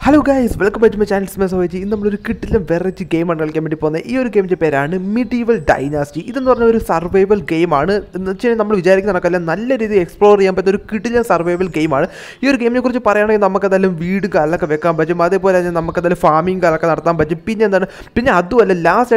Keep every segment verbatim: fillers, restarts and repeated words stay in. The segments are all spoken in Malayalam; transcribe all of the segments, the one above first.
Hello guys, welcome back to my channel. This is in the kittle variety game and welcome to this game is Medieval Dynasty. This is a survival game. We will explore a kittle survival game. This game is a weed farming last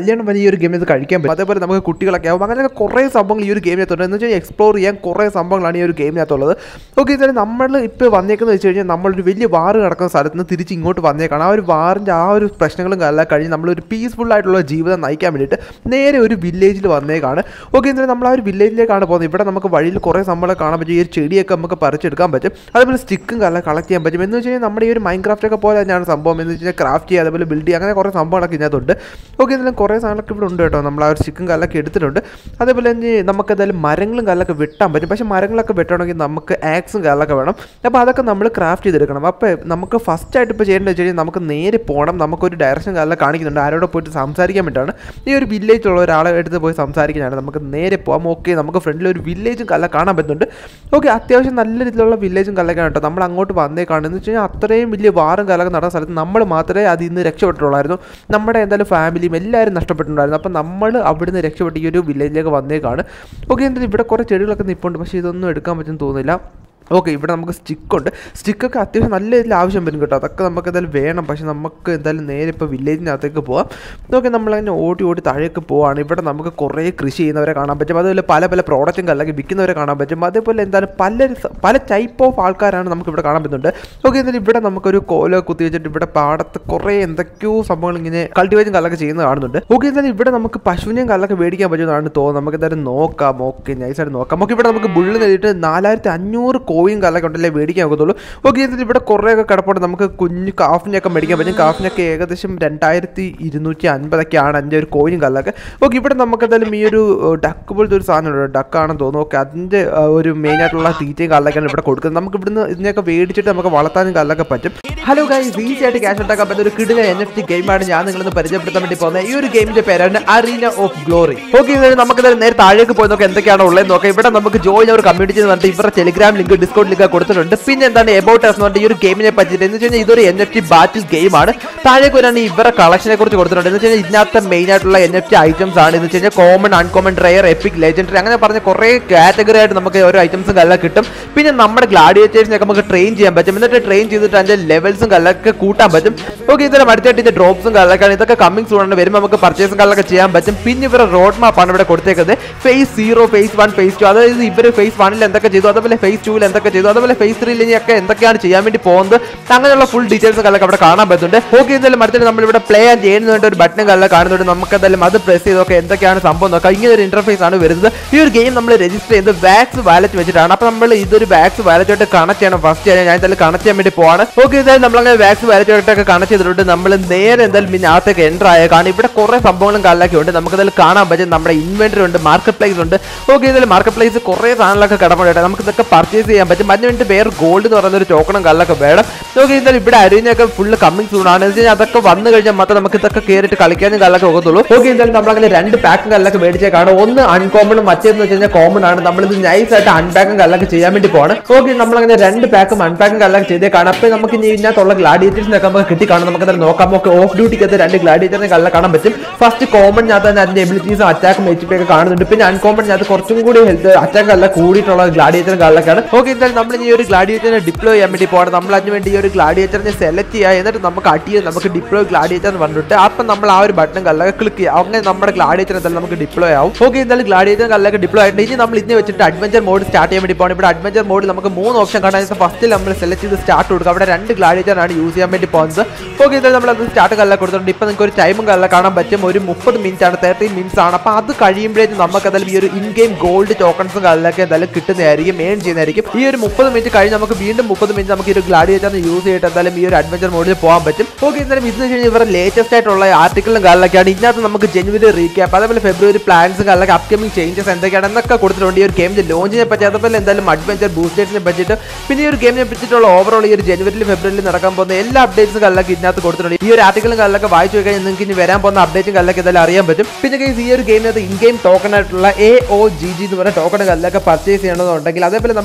game. തിരിച്ച് ഇങ്ങോട്ട് വന്നേക്കാണ് ആ ഒരു വാറിൻ്റെ ആ ഒരു പ്രശ്നങ്ങളും എല്ലാം കഴിഞ്ഞ് നമ്മളൊരു പീസ്ഫുൾ ആയിട്ടുള്ള ജീവിതം നയിക്കാൻ വേണ്ടിയിട്ട് നേരെ ഒരു വില്ലേജിൽ വന്നേക്കാണ്. ഓക്കെ, എന്തായാലും നമ്മൾ ആ ഒരു വില്ലേജിലേക്കാണ് പോകുന്നത്. ഇവിടെ നമുക്ക് വഴിയിൽ കുറേ സംഭവം കാണാൻ പറ്റും. ഈ ഒരു ചെടിയൊക്കെ നമുക്ക് പറിച്ചെടുക്കാൻ പറ്റും. അതേപോലെ സ്റ്റിക്കും എല്ലാം കളക്ട് ചെയ്യാൻ പറ്റും. എന്ന് വെച്ച് കഴിഞ്ഞാൽ നമ്മുടെ ഈ ഒരു മൈൻക്രാഫ്റ്റ് ഒക്കെ പോലെ തന്നെയാണ് സംഭവം. എന്ന് വെച്ച് കഴിഞ്ഞാൽ ക്രാഫ്റ്റ് ചെയ്യുക, അതേപോലെ ബിൽഡ് ചെയ്യുക, അങ്ങനെ കുറേ സംഭവങ്ങളൊക്കെ ഇതിനകത്തുണ്ട്. ഓക്കെ, എന്തായാലും കുറേ സാധനങ്ങളൊക്കെ ഇവിടെ ഉണ്ട് കേട്ടോ. നമ്മൾ ആ ഒരു സ്റ്റിക്കും കല്ലൊക്കെ എടുത്തിട്ടുണ്ട്. അതേപോലെ തന്നെ നമുക്ക് എന്തായാലും മരങ്ങളും കല്ലൊക്കെ വെട്ടാൻ പറ്റും. പക്ഷേ മരങ്ങളൊക്കെ വെട്ടണമെങ്കിൽ നമുക്ക് ആക്സും കല്ലൊക്കെ വേണം. അപ്പോൾ അതൊക്കെ നമ്മൾ ക്രാഫ്റ്റ് ചെയ്തെടുക്കണം. അപ്പോൾ നമുക്ക് ഫസ്റ്റ് ആയിട്ട് ഇപ്പോൾ ചെയ്യേണ്ടത് വെച്ച് കഴിഞ്ഞാൽ നമുക്ക് നേരെ പോകണം. നമുക്കൊരു ഡയറക്ഷൻ കാലം കാണിക്കുന്നുണ്ട്. ആരോടെ പോയിട്ട് സംസാരിക്കാൻ വേണ്ടിയിട്ടാണ്. ഈ ഒരു വില്ലേജിലുള്ള ഒരാളെ എടുത്ത് പോയി സംസാരിക്കാനാണ്. നമുക്ക് നേരെ പോകാം. ഓക്കെ, നമുക്ക് ഫ്രണ്ടിൽ ഒരു വില്ലേജും കല്ല കാണാൻ പറ്റുന്നുണ്ട്. ഓക്കെ, അത്യാവശ്യം നല്ല രീതിയിലുള്ള വില്ലേജും കല്ലൊക്കെയാണ് കേട്ടോ. നമ്മൾ അങ്ങോട്ട് വന്നേ കാണുന്നത് വെച്ച് കഴിഞ്ഞാൽ അത്രയും വലിയ വാറും കല്ലൊക്കെ നടന്ന സ്ഥലത്ത് നമ്മൾ മാത്രമേ അതിൽ നിന്ന് രക്ഷപ്പെട്ടിട്ടുള്ളായിരുന്നു. നമ്മുടെ എന്തായാലും ഫാമിലിയും എല്ലാവരും നഷ്ടപ്പെട്ടിട്ടുണ്ടായിരുന്നു. അപ്പോൾ നമ്മൾ അവിടെ നിന്ന് രക്ഷപ്പെട്ട് ഈ ഒരു വില്ലേജിലേക്ക് വന്നേക്കാണ്. ഓക്കെ, എന്തായാലും ഇവിടെ കുറേ ചെടികളൊക്കെ നിൽപ്പുണ്ട്. പക്ഷേ ഇതൊന്നും എടുക്കാൻ പറ്റുമെന്ന് തോന്നുന്നില്ല. ഓക്കെ, ഇവിടെ നമുക്ക് സ്റ്റിക്കുണ്ട്. സ്റ്റിക്കൊക്കെ അത്യാവശ്യം നല്ല രീതിയിൽ ആവശ്യം വരും കേട്ടോ. അതൊക്കെ നമുക്ക് എന്തായാലും വേണം. പക്ഷേ നമുക്ക് എന്തായാലും നേരെ ഇപ്പോൾ വില്ലേജിനകത്തേക്ക് പോകാം. ഓക്കെ, നമ്മളതിനെ ഓടി ഓടി താഴേക്ക് പോവാണ്. ഇവിടെ നമുക്ക് കുറേ കൃഷി ചെയ്യുന്നവരെ കാണാൻ പറ്റും. അതുപോലെ പല പല പ്രോഡക്റ്റും അല്ലെങ്കിൽ വിൽക്കുന്നവരെ കാണാൻ പറ്റും. അതേപോലെ എന്തായാലും പല പല ടൈപ്പ് ഓഫ് ആൾക്കാരാണ് നമുക്ക് ഇവിടെ കാണാൻ പറ്റുന്നുണ്ട്. ഓക്കെ, എന്തായാലും ഇവിടെ നമുക്കൊരു കോല കുത്തി വെച്ചിട്ട് ഇവിടെ പാടത്ത് കുറേ എന്തൊക്കെയോ സംഭവങ്ങൾ ഇങ്ങനെ കൾട്ടിവേറ്റും കല്ലൊക്കെ ചെയ്യുന്നത് കാണുന്നുണ്ട്. ഓക്കെ, എന്തായാലും ഇവിടെ നമുക്ക് പശുവിനെയും കല്ലൊക്കെ മേടിക്കാൻ പറ്റുന്നതാണ് തോന്നുന്നത്. നമുക്ക് എന്തായാലും നോക്കാം. ഓക്കെ, നൈസായിട്ട് നോക്കാം. ഓക്കെ, ഇവിടെ നമുക്ക് ബുള്ള് നേരിട്ട് നാലായിരത്തി അഞ്ഞൂറ് കോയിൻ കല്ലൊക്കെ ഉണ്ടല്ലേ മേടിക്കാൻ ഒക്കത്തുള്ളൂ. ഓക്കെ, ഇതിൽ ഇവിടെ കുറേയൊക്കെ കിടപ്പുണ്ട്. നമുക്ക് കുഞ്ഞ് കാഫിനൊക്കെ മേടിക്കാൻ പറ്റും. കാഫിനൊക്കെ ഏകദേശം രണ്ടായിരത്തി ഇരുന്നൂറ്റി അൻപതൊക്കെയാണ് അതിൻ്റെ ഒരു കോയിനും കല്ലൊക്കെ. ഓക്കെ, ഇവിടെ നമുക്ക് എന്തായാലും ഈ ഒരു ഡക്ക് പോലത്തെ ഒരു സാധനമുണ്ട്. ഡക്കാണെന്ന് തോന്നുന്നു. ഓക്കെ, അതിൻ്റെ ഒരു മെയിനായിട്ടുള്ള തീറ്റയും കല്ലൊക്കെയാണ് ഇവിടെ കൊടുക്കുന്നത്. നമുക്ക് ഇവിടുന്ന് ഇതിനെയൊക്കെ മേടിച്ചിട്ട് നമുക്ക് വളർത്താനും കല്ലൊക്കെ പറ്റും. ഹലോ ഗൈസ്, ഈസി ആയിട്ട് ക്യാഷ് ഉണ്ടാക്കാൻ പറ്റുന്ന ഒരു കിടിലൻ എൻ എഫ് ടി ഗെയിമാണ് ഞാൻ നിങ്ങളൊന്ന് പരിചയപ്പെടുത്താൻ വേണ്ടി പോകുന്നത്. ഈ ഒരു ഗെയിമിന്റെ പേരാണ് അരീന ഓഫ് ഗ്ലോറി. ഓക്കെ, നമുക്ക് നേരെ താഴേക്ക് പോയി നോക്കാം എന്തൊക്കെയാണ് ഉള്ളത് നോക്കാം. ഇവിടെ നമുക്ക് ജോയിൻ ഒരു കമ്മ്യൂണിറ്റി എന്ന് പറഞ്ഞിട്ട് ഇവരുടെ ടെലിഗ്രാം ലിങ്ക് ഡിസ്കൗണ്ട് ലിങ്ക് കൊടുത്തിട്ടുണ്ട്. പിന്നെ എന്താണ് എബൌട്ട് എന്ന് പറഞ്ഞിട്ട് ഈ ഒരു ഗെയിമിനെ പറ്റിയിട്ട് എന്ന് വെച്ച് കഴിഞ്ഞാൽ ഇതൊരു എൻ എഫ് ടി ബാറ്റിൽ ഗെയിമാണ്. താഴേക്ക് വരാണ് ഇവരുടെ കളക്ഷനെ കുറിച്ച് കൊടുത്തിട്ടുണ്ട്. എന്ന് വെച്ച് കഴിഞ്ഞാൽ ഇതിനകത്ത് മെയിൻ ആയിട്ടുള്ള എൻ എഫ് ടി ഐറ്റംസ് ആണ്. എന്ന് വെച്ച് കഴിഞ്ഞാൽ common, uncommon, rare, epic, legendary അങ്ങനെ പറഞ്ഞ കുറേ കാറ്റഗറി ആയിട്ട് നമുക്ക് ഓരോ ഐറ്റംസും കല്ലൊക്കെ കിട്ടും. പിന്നെ നമ്മുടെ ഗ്ലാഡിയേറ്റേഴ്സിനൊക്കെ നമുക്ക് ട്രെയിൻ ചെയ്യാൻ പറ്റും. എന്നിട്ട് ട്രെയിൻ ചെയ്തിട്ട് അതിന്റെ ലെവൽസും കല്ലൊക്കെ കൂട്ടാൻ പറ്റും. ഓക്കെ, ഇതിലും അടുത്തായിട്ട് ഡ്രോപ്സും കല്ലൊക്കെയാണ്. ഇതൊക്കെ കമ്മിങ് സൂൺ ആണ്. വരുമ്പോൾ നമുക്ക് പർച്ചേസും കല്ലൊക്കെ ചെയ്യാൻ പറ്റും. പിന്നെ ഇവരുടെ റോഡ് മാപ്പാണ് ഇവിടെ കൊടുത്തേക്കുന്നത്. Phase zero, phase one, phase two. അതായത് ഇവർ ഫേസ് വണ്ണിൽ എന്തൊക്കെ ചെയ്തു, അതുപോലെ ഫേസ് ടൂവിൽ എന്തൊക്കെ ചെയ്തു, അതുപോലെ ഫേസ് ത്രീയിൽ ഒക്കെ എന്തൊക്കെയാണ് ചെയ്യാൻ വേണ്ടി പോകുന്നത്, അങ്ങനെയുള്ള ഫുൾ ഡീറ്റെയിൽസ് കല്ലൊക്കെ അവിടെ കാണാൻ പറ്റുന്നുണ്ട്. ഓക്കെ, എന്തായാലും അടുത്തിട്ട് നമ്മളിവിടെ പ്ലേ ആൻഡ് ചെയ്യുന്നതുകൊണ്ട് ഒരു ബട്ടൺ കല്ലൊക്കെ കാണുന്നുണ്ട്. നമുക്ക് എന്തായാലും അത് പ്രസ് ചെയ്തൊക്കെ എന്തൊക്കെയാണ് സംഭവം നോക്കാം. ഇങ്ങനെ ഒരു ഇന്റർഫേസ് ആണ് വരുന്നത്. ഈ ഒരു ഗെയിം നമ്മൾ രജിസ്റ്റർ ചെയ്യുന്നത് വാക്സ് വാലറ്റ് വെച്ചിട്ടാണ്. അപ്പോൾ നമ്മൾ ഇതൊരു വാക്സ് വാലറ്റായിട്ട് കണക്ട് ചെയ്യണം. ഫസ്റ്റ് ഞാൻ എന്തായാലും കണക്ട് ചെയ്യാൻ വേണ്ടി പോവാണ്. ഓക്കെ, എന്തായാലും നമ്മളങ്ങനെ വാക്സ് വാലറ്റായിട്ടൊക്കെ കണക്ട് ചെയ്തിട്ടുണ്ട്. നമ്മൾ നേരെ എന്തായാലും പിന്നെ അകത്തേക്ക് എൻ്റർ ആയ കാരണം ഇവിടെ കുറേ സംഭവങ്ങളും കല്ലൊക്കെ ഉണ്ട്. നമുക്ക് എന്തായാലും കാണാൻ പറ്റും. നമ്മുടെ ഇൻവെന്ററി ഉണ്ട്, മാർക്കറ്റ് പ്ലേസ് ഉണ്ട്. ഓക്കെ, എന്തായാലും മാർക്കറ്റ് പ്ലേസ് കുറേ സാധനങ്ങളൊക്കെ കിടപ്പുണ്ട്. നമുക്ക് ഇതൊക്കെ പർച്ചേസ് ചെയ്യാൻ പറ്റും. അതിന് വേണ്ടി വേറെ ഗോൾഡ് എന്ന് പറയുന്ന ഒരു ടോക്കണും കല്ലൊക്കെ വേണം. ഓക്കെ, എന്തായാലും ഇവിടെ അരിഞ്ഞൊക്കെ ഫുള്ള് കമ്മിങ് സൂൺ ആണ്. എന്ന് വെച്ചാൽ അതൊക്കെ വന്നു കഴിഞ്ഞാൽ മാത്രം നമുക്ക് ഇതൊക്കെ കയറിയിട്ട് കളിക്കാനും കല്ലൊക്കെ ഒക്കത്തുള്ളൂ. ഓക്കെ, എന്തായാലും നമ്മളങ്ങനെ രണ്ട് പാക്കും കല്ലൊക്കെ മേടിച്ചേക്കാണ്. ഒന്ന് അൺകോമണും മറ്റേന്ന് വെച്ച് കഴിഞ്ഞാൽ കോമൺ ആണ്. നമ്മളിത് നൈസ് ആയിട്ട് അൺപാക്കും കല്ലൊക്കെ ചെയ്യാൻ വേണ്ടി പോവാണ്. ഓക്കെ, നമ്മളങ്ങനെ രണ്ട് പാക്കും അൺപാക്കും കല്ലൊക്കെ ചെയ്തേക്കാണ്. അപ്പോൾ നമുക്ക് ഇനി ഇതിനകത്തുള്ള ഗ്ലാഡിയേറ്റേഴ്സിനൊക്കെ നമുക്ക് കിട്ടിക്കാണും. നമുക്ക് എന്തായാലും നോക്കാം. ഓക്കെ, ഓഫ് ഡ്യൂട്ടിക്കകത്ത് രണ്ട് ഗ്ലാഡിയേറ്ററിനെ കല്ല കാണാൻ പറ്റും. ഫസ്റ്റ് കോമണിനകത്ത് തന്നെ അതിന്റെ എബിലിറ്റീസും അറ്റാക്കും എച്ച് പി ഒക്കെ കാണുന്നുണ്ട്. പിന്നെ അൺകോമണിനകത്ത് കുറച്ചും കൂടി ഹെൽത്ത് അറ്റാക്ക് കല്ല കൂടിയിട്ടുള്ള ഗ്ലാഡിയേറ്റർ കല്ലൊക്കെയാണ്. ഓക്കെ, എന്തായാലും നമ്മൾ ഈ ഒരു ഗ്ലാഡിയേറ്ററിനെ ഡിപ്ലോയ് ചെയ്യാൻ വേണ്ടി പോകണം. നമ്മൾ അതിന് വേണ്ടി ഈ ഒരു ഗ്ലാഡിയേറ്ററിനെ സെലക്ട് ചെയ്യുക. എന്നിട്ട് നമുക്ക് അടിയിൽ നമുക്ക് ഡിപ്ലോയ് ഗ്ലാഡിയേറ്റർ എന്ന് പറഞ്ഞിട്ട് അപ്പം നമ്മൾ ആ ഒരു ബട്ടൺ കല്ലൊക്കെ ക്ലിക്ക് ചെയ്യുക. അങ്ങനെ നമ്മുടെ ഗ്ലാഡിയേറ്റർ എന്തായാലും നമുക്ക് ഡിപ്ലോയ് ആവും. ഓക്കെ, എന്തായാലും ഗ്ലാഡിയേറ്റർ കല്ലൊക്കെ ഡിപ്ലോയ് ആയിട്ട് ഇനി നമ്മൾ ഇതിനെ വെച്ചിട്ട് അഡ്വഞ്ചർ മോഡ് സ്റ്റാർട്ട് ചെയ്യാൻ വേണ്ടി പോകണം. ഇവിടെ അഡ്വഞ്ചർ മോഡിൽ നമുക്ക് മൂന്ന് ഓപ്ഷൻ കാണാൻ. ഫസ്റ്റിൽ നമ്മൾ സെലക്ട് ചെയ്ത് സ്റ്റാർട്ട് കൊടുക്കുക. അവിടെ രണ്ട് ഗ്ലാഡിയേറ്ററാണ് യൂസ് ചെയ്യാൻ വേണ്ടി പോകുന്നത്. ഓക്കെ, എന്തായാലും നമ്മൾ അത് സ്റ്റാർട്ട് കല്ലൊക്കെ കൊടുത്തിട്ടുണ്ട്. ഇപ്പം നിങ്ങൾക്ക് ഒരു ടൈമും കല്ല കാണാൻ പറ്റും. ഒരു മുപ്പത് മിനിറ്റ് ആണ്, തേർട്ടീൻ മിനിറ്റ്സ് ആണ്. അപ്പോൾ അത് കഴിയുമ്പോഴേക്കും നമുക്ക് എന്തായാലും ഈ ഒരു ഇൻ ഗെയിം ഗോൾഡ് ടോക്കൺസും കല്ലൊക്കെ എന്തായാലും കിട്ടുന്നതായിരിക്കും, ഏൺ ചെയ്യുന്നതായിരിക്കും. ഈ ഒരു മുപ്പത് മിനിറ്റ് കഴിഞ്ഞ് നമുക്ക് വീണ്ടും മുപ്പത് മിനിറ്റ് നമുക്ക് ഈ ഒരു ഗ്ലാഡിയേറ്ററിന് യൂസ് ചെയ്തിട്ട് എന്തായാലും ഈ ഒരു അഡ്വഞ്ചർ മോഡിൽ പോകാൻ പറ്റും. ഓക്കെ, എന്തായാലും ഇതിന് കഴിഞ്ഞാൽ ഇവരുടെ ലേറ്റസ്റ്റ് ആയിട്ടുള്ള ആർട്ടിക്കിളും കല്ലൊക്കെയാണ്. ഇതിനകത്ത് നമുക്ക് ജനുവരി റീക്യാപ്പ്, അതേപോലെ ഫെബ്രുവരി പ്ലാൻസും കല്ലൊക്കെ അപ്കമിംഗ് ചേഞ്ചസ് എന്തൊക്കെയാണ് എന്നൊക്കെ കൊടുത്തിട്ടുണ്ട്. ഈ ഒരു ഗെയിമിന്റെ ലോഞ്ചിനെ പറ്റി, അതുപോലെ എന്തായാലും അഡ്വഞ്ചർ ബൂസ്റ്റേഴ്സിനെ പറ്റിയിട്ട്, പിന്നെ ഈ ഒരു ഗെയിമിനെ പറ്റിയിട്ടുള്ള ഓവറോൾ ഈ ഒരു ജനുവരിയിൽ ഫെബ്രുവരിയിൽ നടക്കാൻ പോകുന്ന എല്ലാ അപ്ഡേറ്റ്സും കല്ലൊക്കെ ഇതിനകത്ത് കൊടുത്തിട്ടുണ്ട്. ഈ ഒരു ആർട്ടിക്കിളും കല്ലൊക്കെ വായിച്ചു കഴിഞ്ഞാൽ നിങ്ങൾക്ക് ഇനി വരാൻ പോകുന്ന അപ്ഡേറ്റും കല്ലൊക്കെ എന്തായാലും അറിയാൻ പറ്റും. പിന്നെ ഈ ഒരു ഗെയിമിനകത്ത് ഇൻ ഗെയിം ടോക്കൺ ആയിട്ടുള്ള എ ഒ ജി ജി എന്ന് പറഞ്ഞ ടോക്കൺ കല്ലൊക്കെ പർച്ചേസ് ചെയ്യണമെന്നുണ്ടെങ്കിൽ, അതേപോലെ നമുക്കത്